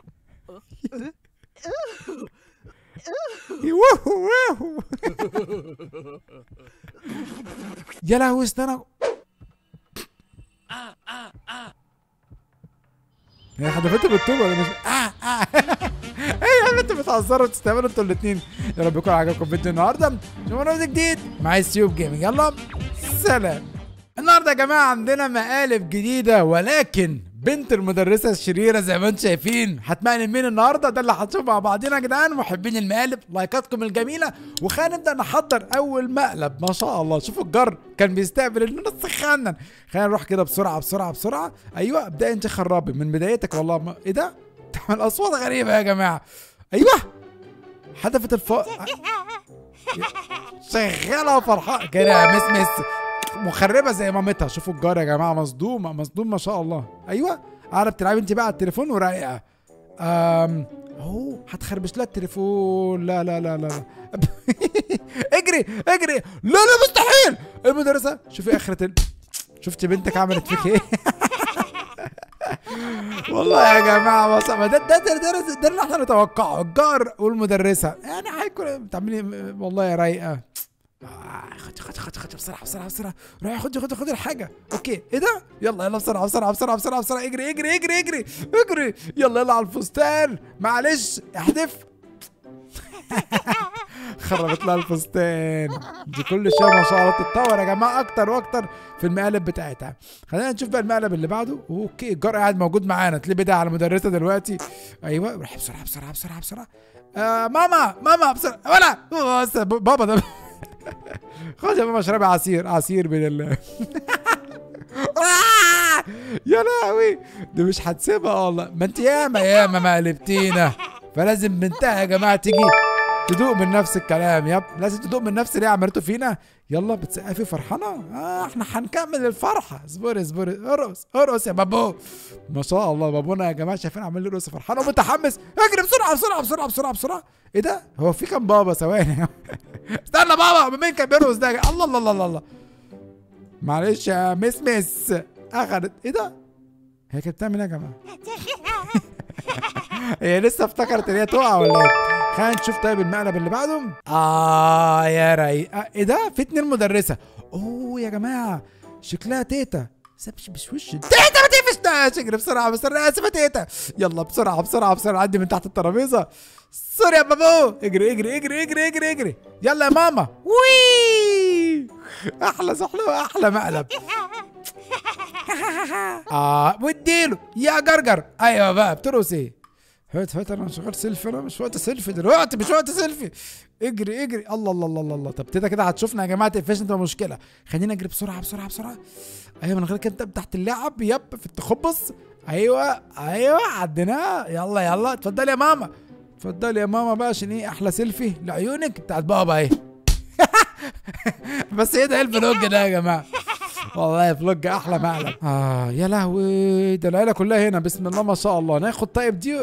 [SPEAKER 1] يا لهوي استنى. هي حدفتها بالطوب ولا مش؟ اه اه ايه انتوا بتهزروا وتستهبلوا انتوا الاثنين. يا رب يكون عجبكم فيديو النهارده. شوفوا فيديو جديد مع السيوب جيمنج. يلا سلام. النهارده يا جماعه عندنا مقالب جديده ولكن بنت المدرسه الشريره زي ما انتم شايفين. هتمقلب مين النهارده؟ ده اللي هنشوفه مع بعضينا يا جدعان. محبين المقالب لايكاتكم الجميله. وخلينا نبدا نحضر اول مقلب. ما شاء الله شوفوا الجر كان بيستقبل النص خنن. خلينا نروح كده بسرعه بسرعه بسرعه. ايوه ابدأ انت خرابي من بدايتك. والله ما... ايه ده؟ تعمل اصوات غريبه يا جماعه. ايوه حدفت الف شغاله وفرحانه كده يا مسمس مخربه زي مامتها. شوفوا الجار يا جماعه مصدومه مصدوم ما شاء الله. ايوه قاعده بتلعبي انت بقى على التليفون ورايقه. امم اهو هتخربش لها التليفون. لا لا لا لا اجري اجري. لا لا مستحيل. المدرسه شوفي اخره ال... شفت بنتك عملت فيك ايه؟ والله يا جماعه بص ده ده ده ده, ده اللي احنا نتوقعه، الجار والمدرسه يعني هيكون بتعملي والله يا رايقه. خد خد خد خد بسرعه بسرعه بسرعه، روحي خدي خدي خدي الحاجه. اوكي ايه ده؟ يلا يلا بسرعه بسرعه بسرعه بسرعه بسرعه، اجري اجري اجري اجري اجري، يلا يلا على الفستان، معلش احذف. خربت لها الفستان دي. كل شويه ما شاء الله تتطور يا جماعه اكتر واكتر في المقالب بتاعتها. خلينا نشوف بقى المقلب اللي بعده. اوكي الجار قاعد موجود معانا، تلاقيه بيدعي على المدرسه دلوقتي. ايوه روح بسرعه بسرعه بسرعه بسرعه. آه ماما ماما بسرعه ولا بابا ده. خد يا ماما اشربي عصير عصير من ال يا لهوي دي مش هتسيبها والله. ما انت ياما ياما مقلبتينا، فلازم بنتها يا جماعه تيجي تدوق من نفس الكلام. يب لازم تدوق من نفس اللي عملته فينا. يلا بتسقفي فرحانه؟ اه احنا هنكمل الفرحه. اصبري اصبري، ارقص ارقص يا بابو. ما شاء الله بابونا يا جماعه شايفين عمال يرقص فرحان ومتحمس. اجري بسرعه بسرعه بسرعه بسرعه بسرعه. ايه ده؟ هو في كام بابا؟ ثواني استنى بابا، مين كان بيرقص ده؟ الله الله الله الله. معلش يا مس مس اخدت. ايه ده؟ هي كانت بتعمل ايه يا جماعه؟ هي لسه افتكرت ان هي تقع ولا ايه؟ خلينا نشوف طيب المقلب اللي بعده. اه يا رايقه. ايه ده؟ في اتنين مدرسه. اوه يا جماعه شكلها تيتا. سبش مش وش تيتا، ما تقفش. اجري بسرعه بسرعه. اسفه تيتا. يلا بسرعه بسرعه بسرعه، عدي من تحت الترابيزه. سوري يا بابو. اجري اجري اجري اجري اجري اجري. يلا يا ماما. وي احلى سحله واحلى مقلب. اه واديله يا جرجر. ايوه بقى بترقص ايه؟ هات هات انا شغال سيلفي، انا مش وقت سيلفي دلوقتي، مش وقت سيلفي. اجري اجري. الله الله الله الله الله. طب تيتا كده هتشوفنا يا جماعه، تقفش انت مشكله. خلينا نجري بسرعه بسرعه بسرعه. ايوه من غير كده تحت اللعب. يب في التخبص. ايوه ايوه عديناها. يلا يلا اتفضلي يا ماما، اتفضلي يا ماما بقى عشان ايه احلى سيلفي لعيونك بتاعت بابا اهي. بس ايه ده؟ ايه الفلوج ده يا جماعه؟ والله فلوج احلى مقلب. اه يا لهوي ده العيله كلها هنا. بسم الله ما شاء الله. ناخد طيب دي.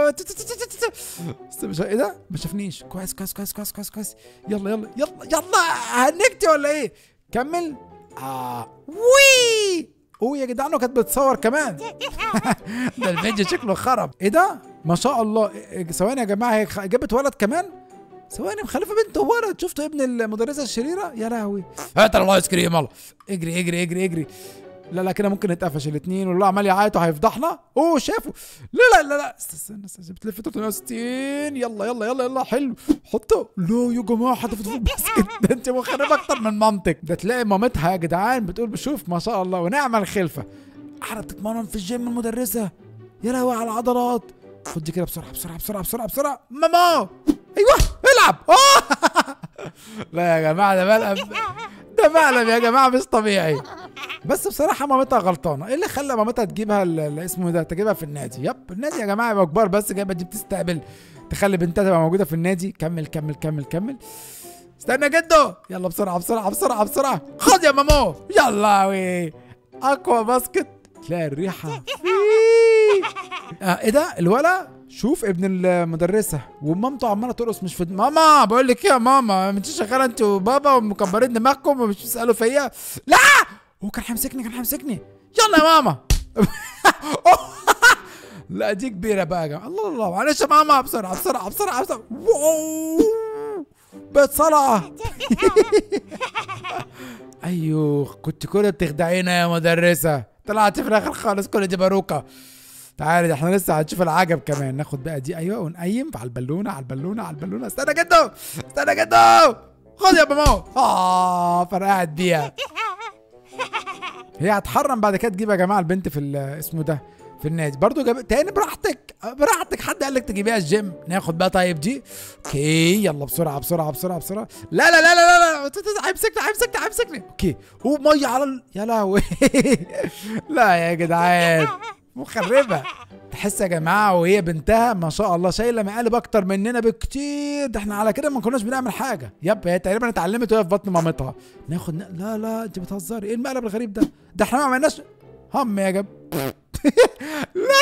[SPEAKER 1] مش ايه ده؟ ما شافنيش. كويس كويس كويس كويس كويس كويس. يلا يلا يلا يلا. هنكتي ولا ايه؟ كمل. اه وي. اوه يا جدعان كانت بتصور كمان. ده الفيديو شكله خرب. ايه ده؟ ما شاء الله. ثواني يا جماعه، هي جابت ولد كمان. ثواني مخلفه بنت وولد. شفتوا ابن المدرسه الشريره؟ يا لهوي. هات الايس كريم يلا. اجري اجري اجري اجري. لا لا كده ممكن نتقفش الاثنين والله عمال يعيطوا هيفضحنا. اوه شافوا. لا لا لا لا استنى استنى بتلف ثلاثمية وستين. يلا يلا يلا يلا حلو. حطه. لا يا جماعه حطه في الباسكت. ده انت مخربه اكتر من مامتك. ده تلاقي مامتها يا جدعان بتقول بشوف ما شاء الله ونعم الخلفه. قاعده بتتمرن في الجيم المدرسه. يا لهوي على العضلات. خد دي كده بسرعه بسرعه بسرعه بسرعه بسرعه. ماما ايوه العب. لا يا جماعه ده مقلب، ده مقلب يا جماعه مش طبيعي. بس بصراحه مامتها غلطانه. ايه اللي خلى مامتها تجيبها اللي اسمه ده تجيبها في النادي؟ يب النادي يا جماعه يبقى كبار، بس جايبه دي بتستقبل تخلي بنتها تبقى موجوده في النادي. كمل كمل كمل كمل. استنى جدو. يلا بسرعه بسرعه بسرعه بسرعه. خد يا مامو. يلا وي اقوى باسكت. تلاقي الريحه. آه ايه ده الولا؟ شوف ابن المدرسه ومامته عماله ترقص. مش في ماما بقول لك ايه يا ماما، انت شغاله انت وبابا ومكبرين دماغكم ومش بتسالوا فيا. لا هو كان هيمسكني كان هيمسكني. يلا يا ماما. لا دي كبيره بقى يا جماعه. الله الله معلش يا ماما. بسرعه بسرعه بسرعه بسرعه. بقت صلعه. ايوه كنت كده بتخدعينا يا مدرسه، طلعت في الاخر خالص كل دي باروكه. تعالي ده احنا لسه هنشوف العجب كمان. ناخد بقى دي ايوه ونقيم على البالونه على البالونه على البالونه. استنى جدو استنى جدو. خد يا ماما. اه فرقعت بيها. هي هتحرم بعد كده تجيب يا جماعه البنت في اسمه ده في النادي برضو. جاب تاني براحتك براحتك. حد قال لك تجيبيها الجيم؟ ناخد بقى طيب دي. اوكي يلا بسرعه بسرعه بسرعه بسرعه. لا لا لا لا لا هيمسكني هيمسكني هيمسكني. اوكي وميه على ال... يا لهوي. لا يا جدعان مخربه. تحس يا جماعه وهي بنتها ما شاء الله شايله مقالب اكتر مننا بكتير. ده احنا على كده ما كناش بنعمل حاجه. يب هي تقريبا اتعلمت وهي في بطن مامتها. ناخد ن... لا لا انت بتهزري. ايه المقلب الغريب ده؟ ده احنا ما عملناش هم يا جب. لا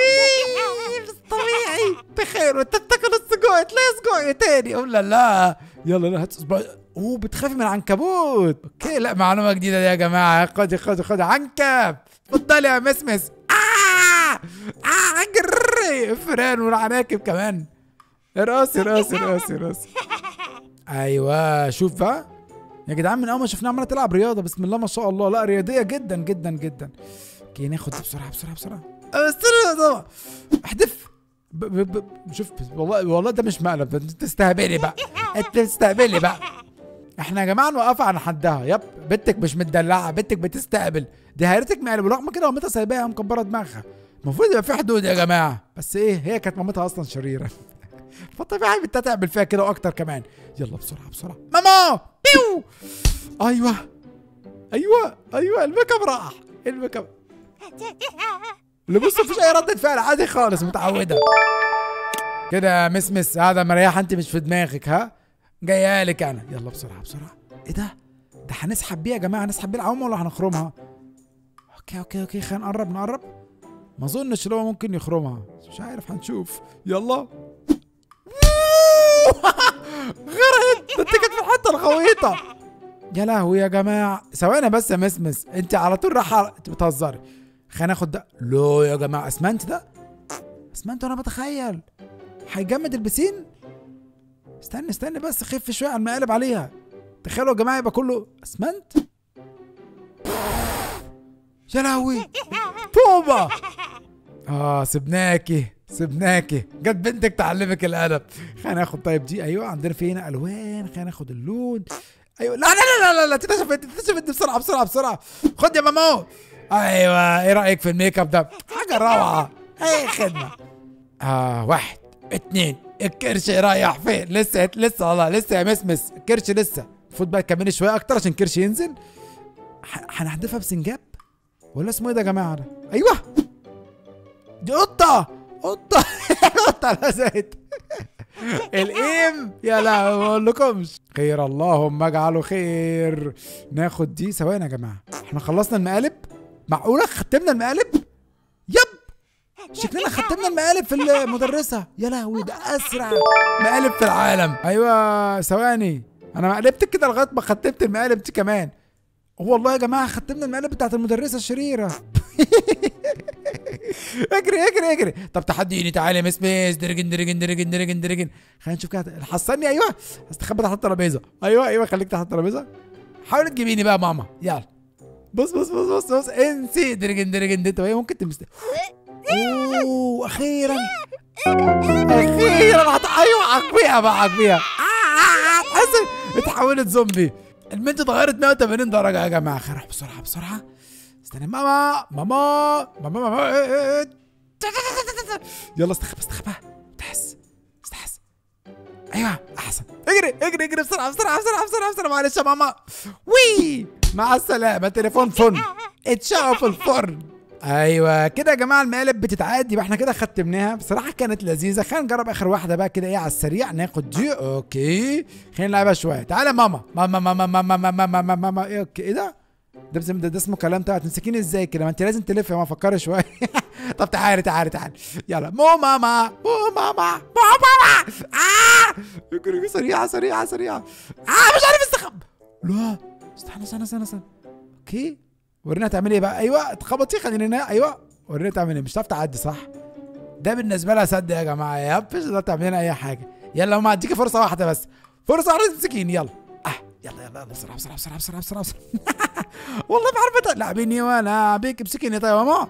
[SPEAKER 1] يكفي مش طبيعي. تخيل وانت بتاكل السجق تلاقي سجق تاني. قول لا لا يلا لا هات صباع. اوه بتخافي من العنكبوت. اوكي لا معلومه جديده دي يا جماعه. خدي خدي خدي عنكب. اتفضلي يا مسمس. اه اه جري فران والعناكب كمان. راسي راسي راسي راسي. ايوه شوف بقى يا جدعان، من اول ما شفناها عماله تلعب رياضه بسم الله ما شاء الله. لا رياضيه جدا جدا جدا. اوكي ناخد بسرعه بسرعه بسرعه. استنى احدف. ب ب ب شوف والله والله ده مش مقلب، انت تستهبلي بقى. انت تستهبلي بقى. احنا يا جماعه نوقفها عن حدها. يب بنتك مش متدلعه، بنتك بتستقبل. دي هيرتك مقلب ورغم كده مامتها سايباها مكبره دماغها. المفروض يبقى في حدود يا جماعه. بس ايه هي كانت مامتها اصلا شريره. فطبيعي بنتها تعمل فيها كده واكتر كمان. يلا بسرعه بسرعه. ماما بيو. ايوه ايوه ايوه الميك اب راح. الميك اب اللي بص مفيش اي ردة فعل عادي خالص متعوده كده. يا مسمس هذا مريحه انت مش في دماغك ها. جايه لك انا. يلا بسرعه بسرعه. ايه ده؟ ده هنسحب بيها يا جماعه. هنسحب بيها العوامه ولا هنخرمها؟ اوكي اوكي اوكي خلينا نقرب نقرب. ما اظنش ان هو ممكن يخرمها، مش عارف هنشوف. يلا. غرقت. ده انت كانت في الحته الغويطه. يا لهوي يا جماعه. ثواني بس يا مسمس، انت على طول رايحه بتهزري. خلينا ناخد ده. لا يا جماعه اسمنت ده. اسمنت وانا بتخيل هيجمد البسين. استنى استنى بس خف شويه على المقالب عليها. تخيلوا يا جماعه يبقى كله اسمنت. يا لهوي توبه. اه سبناكي سبناكي. جت بنتك تعلمك الادب. خلينا ناخد طيب دي. ايوه عندنا في هنا الوان. خلينا ناخد اللون. ايوه لا لا لا لا لا تتشف انت تتشف انت بسرعه بسرعه بسرعه. خد يا ماما. ايوه ايه رايك في الميك اب ده؟ حاجه روعه. اي خدمه. اه واحد اتنين. الكرش رايح فين؟ لسه لسه والله لسه يا مسمس الكرش لسه. المفروض بقى تكملي شويه اكتر عشان الكرش ينزل. هنحدفها بسنجاب ولا اسمه ايه ده يا جماعه ده؟ ايوه دي قطه قطه. قطه لزقت. الايم يا لا ما اقولكمش. خير اللهم اجعله خير. ناخد دي. ثواني يا جماعه احنا خلصنا المقالب؟ معقوله ختمنا المقالب؟ يب شكلنا ختمنا المقالب في المدرسه. يا لهوي ده اسرع مقالب في العالم. ايوه ثواني انا قلبتك كده لغايه ما ختمت المقالب دي كمان. والله يا جماعه ختمنا المقالب بتاعت المدرسه الشريره. اجري اجري اجري. طب تحديني تعالي يا مس مس. درجن درجن درجن درجن درجن. خلينا نشوف كده. حصلني. ايوه استخبى تحت الترابيزه. ايوه ايوه خليك تحت الترابيزه. حاولي تجيبيني بقى ماما. يلا بص بص بص بص بص انسي. درجن درجن دي. طب هي ممكن تمس. اوه اخيرا اخيرا. ايوه عاقبيها بقى عاقبيها. حسن اتحولت زومبي. البنت اتغيرت مية وتمانين درجه يا جماعه. خير بسرعه بسرعه. استنى ماما ماما ماما ماما. يلا استخبى استخبى. استحس استحس. ايوه احسن. اجري اجري اجري بسرعه بسرعه بسرعه بسرعه بسرعه. معلش يا ماما. وي مع السلامه. تليفون فن اتشقى في الفرن. ايوه كده يا جماعه المقالب بتتعاد. يبقى احنا كده ختمناها. بصراحه كانت لذيذه. خلينا نجرب اخر واحده بقى كده ايه على السريع. ناخد دي. اوكي خلينا نلعبها شويه. تعالى ماما ماما ماما ماما ماما ماما ماما. ايه اوكي ايه ده؟ ده ده, ده اسمه كلام. تبع تمسكيني ازاي كده؟ ما انت لازم تلف يا ماما. فكري شويه. طب تعالي تعالي تعالي. يلا مو ماما مو ماما مو ماما. اه اجري سريعه سريعه سريعه. اه مش عارف استخبى. لا استنى استنى استنى استنى. اوكي ورينا تعملي ايه بقى. ايوه اتخبطي خلينا هنا. ايوه ورينا تعملي ايه. مش هتعرف تعدي صح؟ ده بالنسبه لها سد يا جماعه. يا مش هتعرف تعملي لنا اي حاجه. يلا ماما اديكي فرصه واحده بس. فرصه واحده تمسكيني. يلا اه يلا يلا بسرعه بسرعه بسرعه بسرعه بسرعه بسرعه. والله ما عرفت لعبيني وانا بيك. امسكيني طيب يا ماما.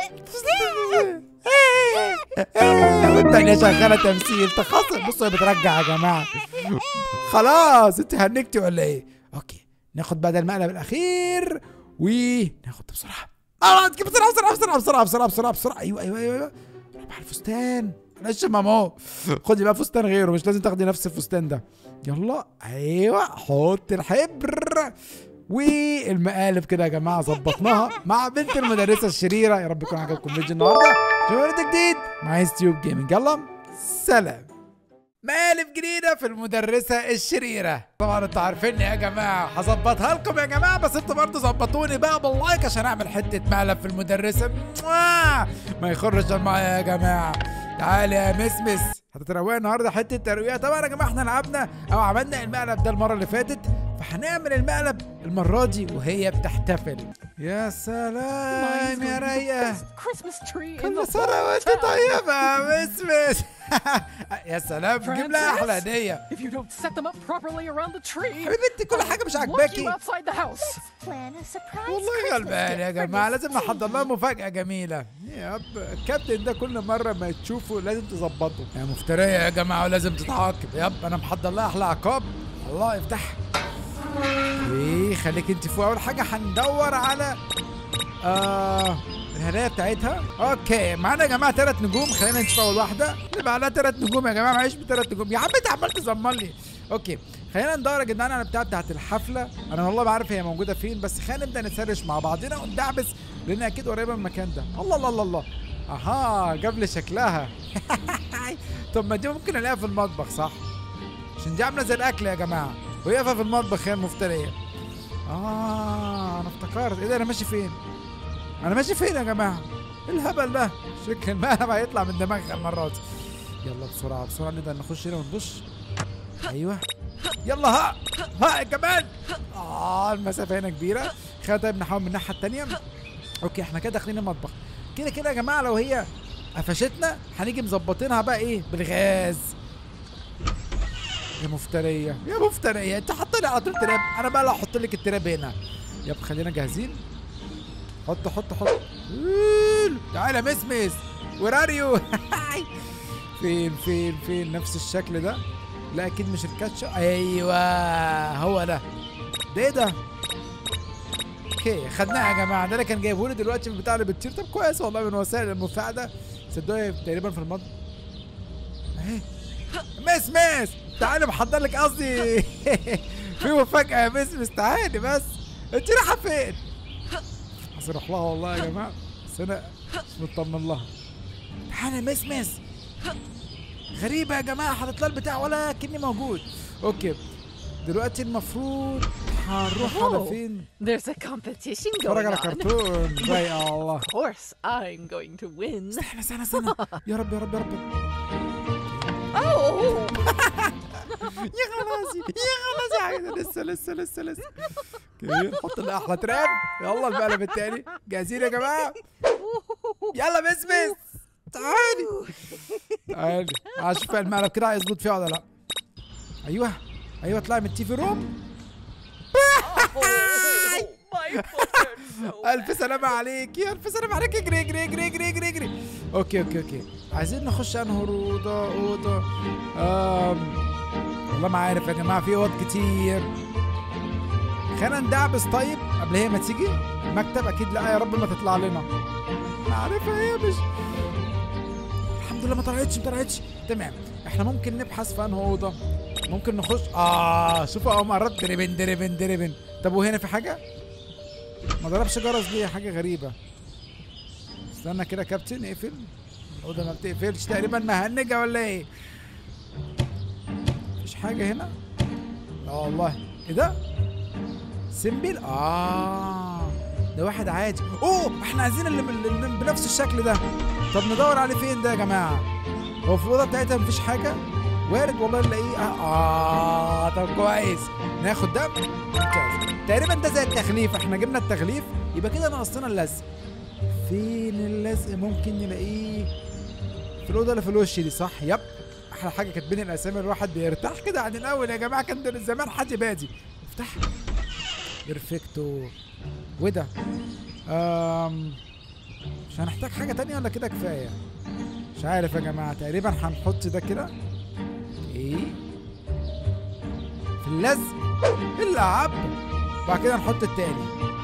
[SPEAKER 1] والتانية شغاله تمثيل تخصص. بصوا هي بترجع يا جماعه. خلاص انت هنكتي ولا ايه؟ اوكي ناخد بقى ده المقلب الاخير وناخد بسرعه. اه بسرعه بسرعه بسرعه بسرعه بسرعه بسرعه بسرعه. ايوه ايوه ايوه ايوه. روح على الفستان. معلش يا ماما خدي بقى فستان غيره. مش لازم تاخدي نفس الفستان ده. يلا ايوه حط الحبر والمقالب كده يا جماعه. ظبطناها مع بنت المدرسه الشريره. يا رب يكون عجبكم فيديو النهارده. شوفوا فيديو جديد مع يوتيوب جيمنج. يلا سلام. مقالب جديده في المدرسه الشريره. طبعا انتوا عارفيني يا جماعه هظبطها لكم يا جماعه. بس انتوا برضه ظبطوني بقى باللايك عشان اعمل حته مقلب في المدرسه ما يخرش معايا يا جماعه. تعالى يا مسمس، هتتروق النهارده حته ترويقه. طبعا يا جماعه احنا لعبنا او عملنا المقلب ده المره اللي فاتت، فهنعمل المقلب المره دي وهي بتحتفل. يا سلام يا ريا، كل سنه وانت طيبه يا مسمس. يا سلام، جيب لها احلى هديه. حبيبتي كل حاجه مش عاجباكي والله. غلبان يا جماعه، لازم نحضر لها مفاجاه جميله. ياب الكابتن ده كل مره ما تشوفه لازم تظبطه. يا مفتريه يا جماعه ولازم تتعاقب. ياب انا محضر لها احلى عقاب. الله يفتح. ايه خليك انت فوق. اول حاجه هندور على آه الهدايا بتاعتها. اوكي معانا يا جماعه ثلاث نجوم، خلينا نشوف اول واحده. اللي معانا ثلاث نجوم يا جماعه، معيش بثلاث نجوم يا عم، انت عمال تزمر لي. اوكي خلينا ندور يا جدعان على البتاعه بتاعت الحفله. انا والله ما عارف هي موجوده فين، بس خلينا نبدا نسرش مع بعضنا وندعبس لان اكيد قريبه من المكان ده. الله الله الله الله، اها جاب لي شكلها. طب ما دي ممكن الاقيها في المطبخ صح؟ عشان دي عامله زي الاكل يا جماعه وهي في المطبخ. هي المفتريه. اه انا افتكرت. ايه ده انا ماشي فين؟ انا ماشي فين يا جماعه؟ ايه الهبل ده؟ شكل المقلب هيطلع من دماغها المره دي. يلا بسرعه بسرعه نقدر نخش هنا وندش. ايوه يلا ها ها كمان. اه المسافه هنا كبيره. خلينا طيب نحاول من الناحيه الثانيه. اوكي احنا كده داخلين المطبخ كده كده يا جماعه. لو هي قفشتنا هنيجي مظبطينها بقى ايه بالغاز. يا مفتريه يا مفتريه، انت حاطه لي على طول تراب. انا بقى اللي هحط لك التراب هنا. يب خلينا جاهزين. حط حط حط. تعالى مسمس وراريو. فين فين فين نفس الشكل ده؟ لا اكيد مش الكاتشب. ايوه هو ده. ده ايه ده؟ اوكي خدناها يا جماعه. ده اللي كان جايبهولي دلوقتي من البتاع اللي بتطير. طب كويس والله من وسائل المساعده. صدقني تقريبا في المطبخ اهي. مسمس تعالي محضر لك قصدي. في مفاجاه يا مسمس. تعالي بس. انت رايحه فين؟ عايز اروح لها والله يا جماعه بس انا مش مطمن لها. تعالى يا مسمس. غريبه يا جماعه، حاطط لها البتاع ولا كني موجود. اوكي دلوقتي المفروض هنروح على فين؟
[SPEAKER 3] There's a competition going
[SPEAKER 1] اتفرج على
[SPEAKER 3] on.
[SPEAKER 1] كرتون. رايقه والله.
[SPEAKER 3] Of course I'm going to win.
[SPEAKER 1] استنى استنى استنى. يا رب يا رب يا رب.
[SPEAKER 3] Oh!
[SPEAKER 1] يا خلاصي يا خلاصي عايزة. لسه لسه لسه لسه. اوكي نحط لها احلى تراب. يلا المقلب التاني. جاهزين يا جماعه؟ يلا مسمس تعالي تعالي. اشوف المقلب كده هيظبط فيها ولا لا. ايوه ايوه اطلعي من التي في روم. الف سلامة عليك يا الف سلامة عليك. اجري اجري اجري اجري اجري اجري. اوكي اوكي اوكي عايزين نخش انهي اوضه اوضه. آم. والله ما عارف يا جماعه، في اوض كتير. خلينا ندعبس طيب قبل هي ما تيجي المكتب. اكيد لا يا رب ما تطلع لنا. عارفها هي مش. الحمد لله ما طلعتش ما طلعتش. تمام احنا ممكن نبحث في انهي اوضه. ممكن نخش. اه شوفوا اهو قربت. دربن دربن دربن. طب وهنا في حاجه؟ ما ضربش جرس ليه؟ حاجه غريبه. استنى كده يا كابتن. اقفل الاوضه ما بتقفلش تقريبا. مهنجه ولا ايه؟ مفيش حاجه هنا. لا والله. ايه ده؟ سيمبل. اه ده واحد عادي. اوه احنا عايزين اللي, اللي بنفس الشكل ده. طب ندور عليه فين ده يا جماعه؟ هو في الاوضه بتاعتها مفيش حاجه. وارد والله نلاقيه. اه طب كويس ناخد ده. ممتاز. تقريبا ده زي التغليف. احنا جبنا التغليف يبقى كده ناقصنا اللزق. فين اللزق؟ ممكن نلاقيه في الاوضه اللي في الوش دي صح؟ يب احلى حاجه كاتبين الاسامي. الواحد بيرتاح كده عن الاول يا جماعه. كان ده زمان حد بادي. افتح. بيرفكتو. وده امم مش هنحتاج حاجه تانية ولا كده كفايه؟ مش عارف يا جماعه. تقريبا هنحط ده كده. ايه في اللزق اللعب. بعد كده نحط التاني.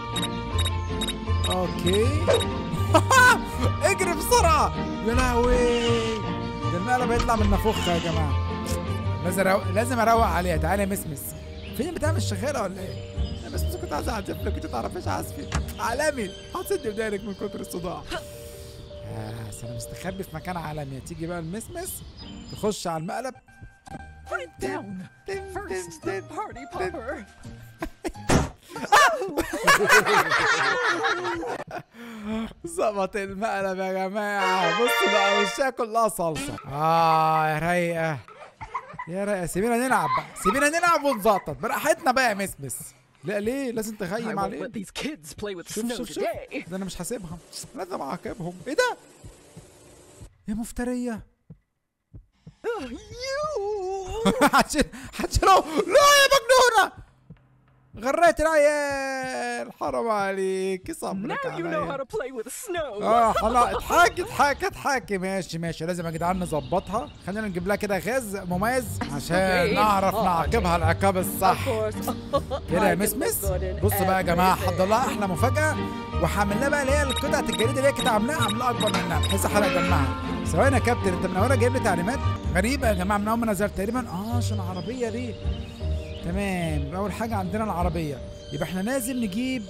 [SPEAKER 1] اوكي. اجري بسرعه يا لهوي. ده المقلب هيطلع من نافوخها يا جماعه. لازم أروق. لازم اروق عليها. تعالى يا مسمس. فين البتاع مش شغاله ولا ايه؟ يا مسمس كنت عايز اعزف لك كنت تعرفيش عزفي. عالمي هتصدي ودانك من كتر الصداع. آه انا مستخبي في مكان عالمي. تيجي بقى المسمس تخش على المقلب.
[SPEAKER 3] Put it down. First the party popper.
[SPEAKER 1] ظبط المقلب يا جماعه. بصوا بقى وشها كلها صلصه. اه يا رايقه يا رايقه. سيبينا نلعب بقى، سيبينا نلعب ونزطط براحتنا بقى يا مسمس. لا ليه لازم
[SPEAKER 3] I
[SPEAKER 1] تخيم
[SPEAKER 3] won't
[SPEAKER 1] عليه؟
[SPEAKER 3] let these kids play with
[SPEAKER 1] شوف
[SPEAKER 3] snow
[SPEAKER 1] شوف شوف،
[SPEAKER 3] today.
[SPEAKER 1] ده انا مش هسيبهم، لازم اعاقبهم. ايه ده يا مفتريه؟
[SPEAKER 3] Oh, you!
[SPEAKER 1] هتشيل هتشيله. لا يا مجنونه، غريت العيال، حرام عليك، صبرك
[SPEAKER 3] Now you know how
[SPEAKER 1] عليا.
[SPEAKER 3] to play with snow.
[SPEAKER 1] اه خلاص اضحكي اضحكي اضحكي. ماشي ماشي، لازم يا جدعان نظبطها. خلينا نجيب لها كده غاز مميز عشان
[SPEAKER 4] Okay.
[SPEAKER 1] نعرف
[SPEAKER 4] Oh,
[SPEAKER 1] نعاقبها العقاب
[SPEAKER 4] Of
[SPEAKER 1] الصح.
[SPEAKER 4] course.
[SPEAKER 1] كده يا
[SPEAKER 4] I can
[SPEAKER 1] مسمس.
[SPEAKER 4] look good in
[SPEAKER 1] بصوا بقى يا جماعه،
[SPEAKER 4] everything.
[SPEAKER 1] حضر لها احلى مفاجاه، وهعمل لها بقى اللي هي قطعه الجليد اللي هي كده عاملاها عاملاها اكبر منها بحيث احرق دمها. ثواني يا كابتن، انت من اولها جايب لي تعليمات غريبه يا جماعه من اول ما نزلت تقريبا. اه عشان العربيه دي. تمام، اول حاجه عندنا العربيه، يبقى احنا لازم نجيب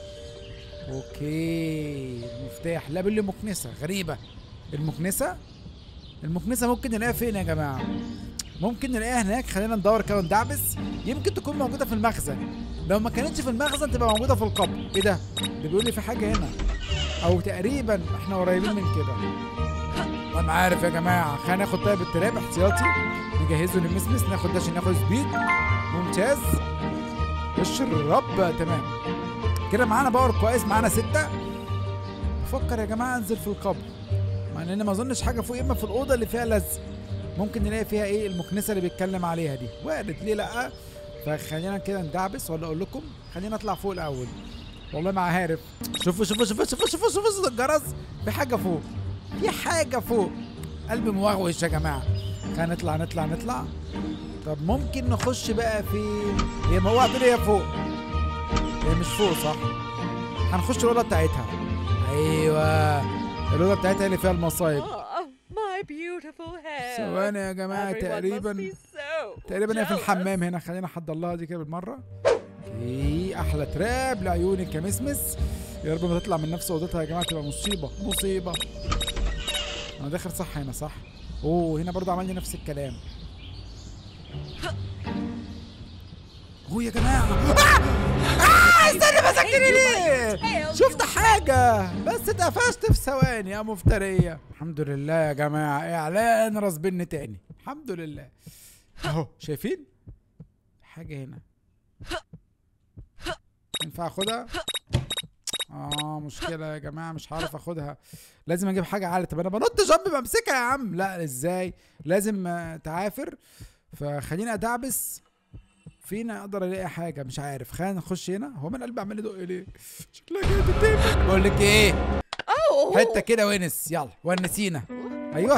[SPEAKER 1] اوكي المفتاح. لا بيقول لي مكنسه غريبه. المكنسه المكنسه ممكن نلاقيها فين يا جماعه؟ ممكن نلاقيها هناك. خلينا ندور كده وندعبس، يمكن تكون موجوده في المخزن. لو ما كانتش في المخزن تبقى موجوده في القبر. ايه ده؟ ده بيقول لي في حاجه هنا، او تقريبا احنا قريبين من كده. وانا عارف يا جماعه. خلينا ناخد طيب التراب احتياطي نجهزه للمسمس. ناخد ده عشان ناخد سبيد. ممتاز. اشرب. تمام كده معانا باور كويس، معانا ستة. بفكر يا جماعه انزل في القبر، مع ان ما اظنش حاجه فوق، اما في الاوضه اللي فيها لزق ممكن نلاقي فيها ايه المكنسه اللي بيتكلم عليها دي. وارد، ليه لا؟ فخلينا كده ندعبس، ولا اقول لكم خلينا نطلع فوق الاول. والله ما عارف. شوفوا شوفوا شوفوا شوفوا شوفوا شوفوا صوت الجرس. في حاجه فوق، في حاجه فوق. قلبي موغوش يا جماعه. خلينا نطلع نطلع نطلع. طب ممكن نخش بقى فين؟ هي ما هو هي فوق، هي مش فوق صح؟ هنخش الاوضه بتاعتها. ايوه الاوضه بتاعتها اللي فيها المصايب.
[SPEAKER 4] Oh, my beautiful hair.
[SPEAKER 1] ثواني يا جماعه،
[SPEAKER 4] Everyone
[SPEAKER 1] تقريبا
[SPEAKER 4] must be so
[SPEAKER 1] تقريبا هي في
[SPEAKER 4] jealous.
[SPEAKER 1] الحمام هنا. خلينا احضر لها دي كده بالمره. اوكي احلى تراب لعيونك يا مسمس. يا رب ما تطلع من نفس اوضتها يا جماعه، تبقى مصيبه مصيبه. انا داخل صح هنا صح؟ اوه هنا برضه عمل لي نفس الكلام. هو يا جماعه آه! آه! استنى مسكتني ليه؟ شفت حاجه بس اتقفشت في ثواني يا مفتريه. الحمد لله يا جماعه، اعلان راسبني تاني الحمد لله. اهو شايفين حاجه هنا، ينفع اخدها؟ اه مشكله يا جماعه، مش هعرف اخدها. لازم اجيب حاجه عاليه. طب انا بنط جنب بمسكها يا عم. لا ازاي؟ لازم تعافر. فخليني ادعبس فين اقدر الاقي حاجه. مش عارف. خلينا نخش هنا. هو من قلبي عمال يدق ليه؟ شكلها جايه تتقفل. بقول لك ايه،
[SPEAKER 4] Oh.
[SPEAKER 1] حته كده ونس. يلا ونسينا. ايوه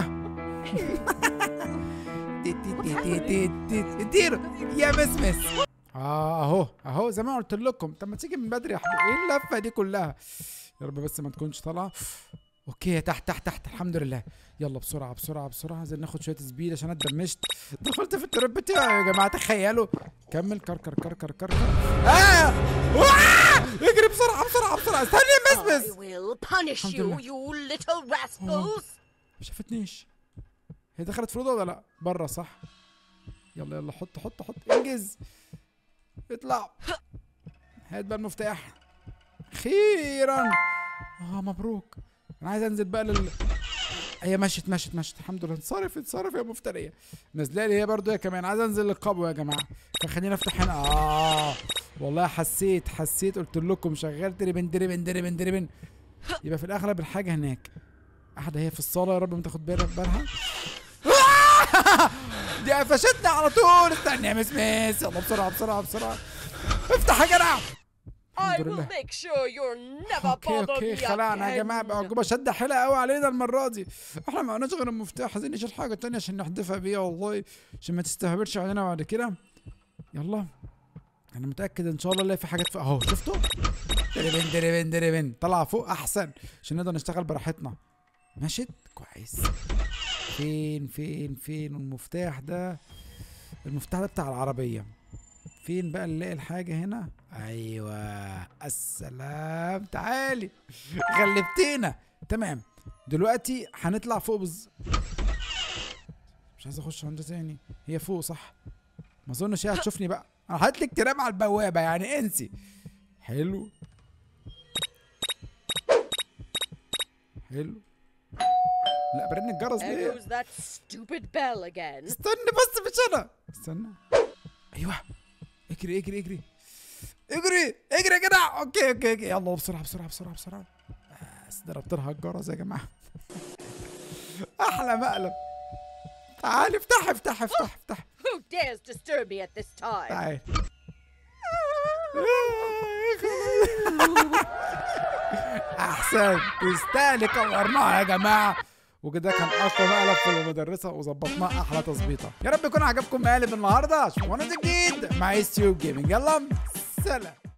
[SPEAKER 1] اديله يا مسمس. اه اهو اهو زي ما قلت لكم. طب ما تيجي من بدري يا حبيبي. ايه اللفه دي كلها؟ يا رب بس ما تكونش طالعه. اوكي تحت تحت تحت الحمد لله. يلا بسرعه بسرعه بسرعه، عايزين ناخد شويه سبيد عشان اتدمشت. دخلت في التراب بتاعي يا جماعه. تخيلوا. كمل كركر كركر كركر. اه آه! اجري بسرعه بسرعه بسرعه. استني يا
[SPEAKER 4] I
[SPEAKER 1] مسمس.
[SPEAKER 4] will punish
[SPEAKER 1] الحمد
[SPEAKER 4] you,
[SPEAKER 1] لله.
[SPEAKER 4] you little rascals.
[SPEAKER 1] ما شافتنيش. هي دخلت في الاوضه ولا لا؟ بره صح؟ يلا يلا حط حط حط انجز. اطلع. هات بقى المفتاح. اخيرا. اه مبروك. انا عايز انزل بقى لل هي مشت مشت مشت الحمد لله. انصرف انصرف يا مفتريه. نازله لي هي برضه هي كمان. عايز انزل للقبو يا جماعه. فخلينا افتح هنا. اه والله حسيت حسيت قلت لكم شغال دربن دربن دربن دربن. يبقى في الاغلب الحاجه هناك. قاعده هي في الصاله. يا رب ما تاخد بالها بالها. دي قفشتنا على طول. استنى يا مسمس. يلا بسرعه بسرعه بسرعه. افتح يا جدع.
[SPEAKER 4] I
[SPEAKER 1] الحمد
[SPEAKER 4] will
[SPEAKER 1] لله.
[SPEAKER 4] make sure you'll never
[SPEAKER 1] اوكي
[SPEAKER 4] bother
[SPEAKER 1] اوكي
[SPEAKER 4] me
[SPEAKER 1] خلعنا يا
[SPEAKER 4] again.
[SPEAKER 1] جماعه. بقى عقوبه شد حيلها قوي علينا المره دي. احنا ما قلناش غير المفتاح. عايزين نشيل حاجه تانية عشان نحذفها بيها والله، عشان ما تستهبلش علينا بعد كده. يلا انا متاكد ان شاء الله نلاقي في حاجات فوق. اهو شفتوا؟ دربن دربن دربن. طلع فوق احسن عشان نقدر نشتغل براحتنا. مشيت كويس. فين فين فين المفتاح ده؟ المفتاح ده بتاع العربيه. فين بقى نلاقي الحاجه هنا؟ ايوه السلام. تعالي غلبتينا. تمام دلوقتي هنطلع فوق بز... مش عايز اخش عند تاني. هي فوق صح؟ ما اظنش هي هتشوفني بقى. انا هات لك تراب على البوابه يعني انسي. حلو حلو. لا برن الجرس
[SPEAKER 4] There
[SPEAKER 1] ليه؟
[SPEAKER 4] goes that stupid bell again.
[SPEAKER 1] استنى بس مش انا. استنى. ايوه اجري اجري اجري اجري اجري يا جدع. اوكي اوكي اوكي يلا بسرعه بسرعه بسرعه بسرعه. بس ضربت لها الجرس يا جماعه. احلى مقلب. تعالي افتح افتح افتح افتح.
[SPEAKER 4] Who dares disturb me at this time?
[SPEAKER 1] تعالي. احسن تستاهلي كورناها يا جماعه. وكده كان اقوى مقلب في المدرسه وظبطناه احلى تظبيطه. يا رب يكون عجبكم مقالب النهارده. اشوفكم وانا جديد مع يوتيوب جيمنج. يلا سلام.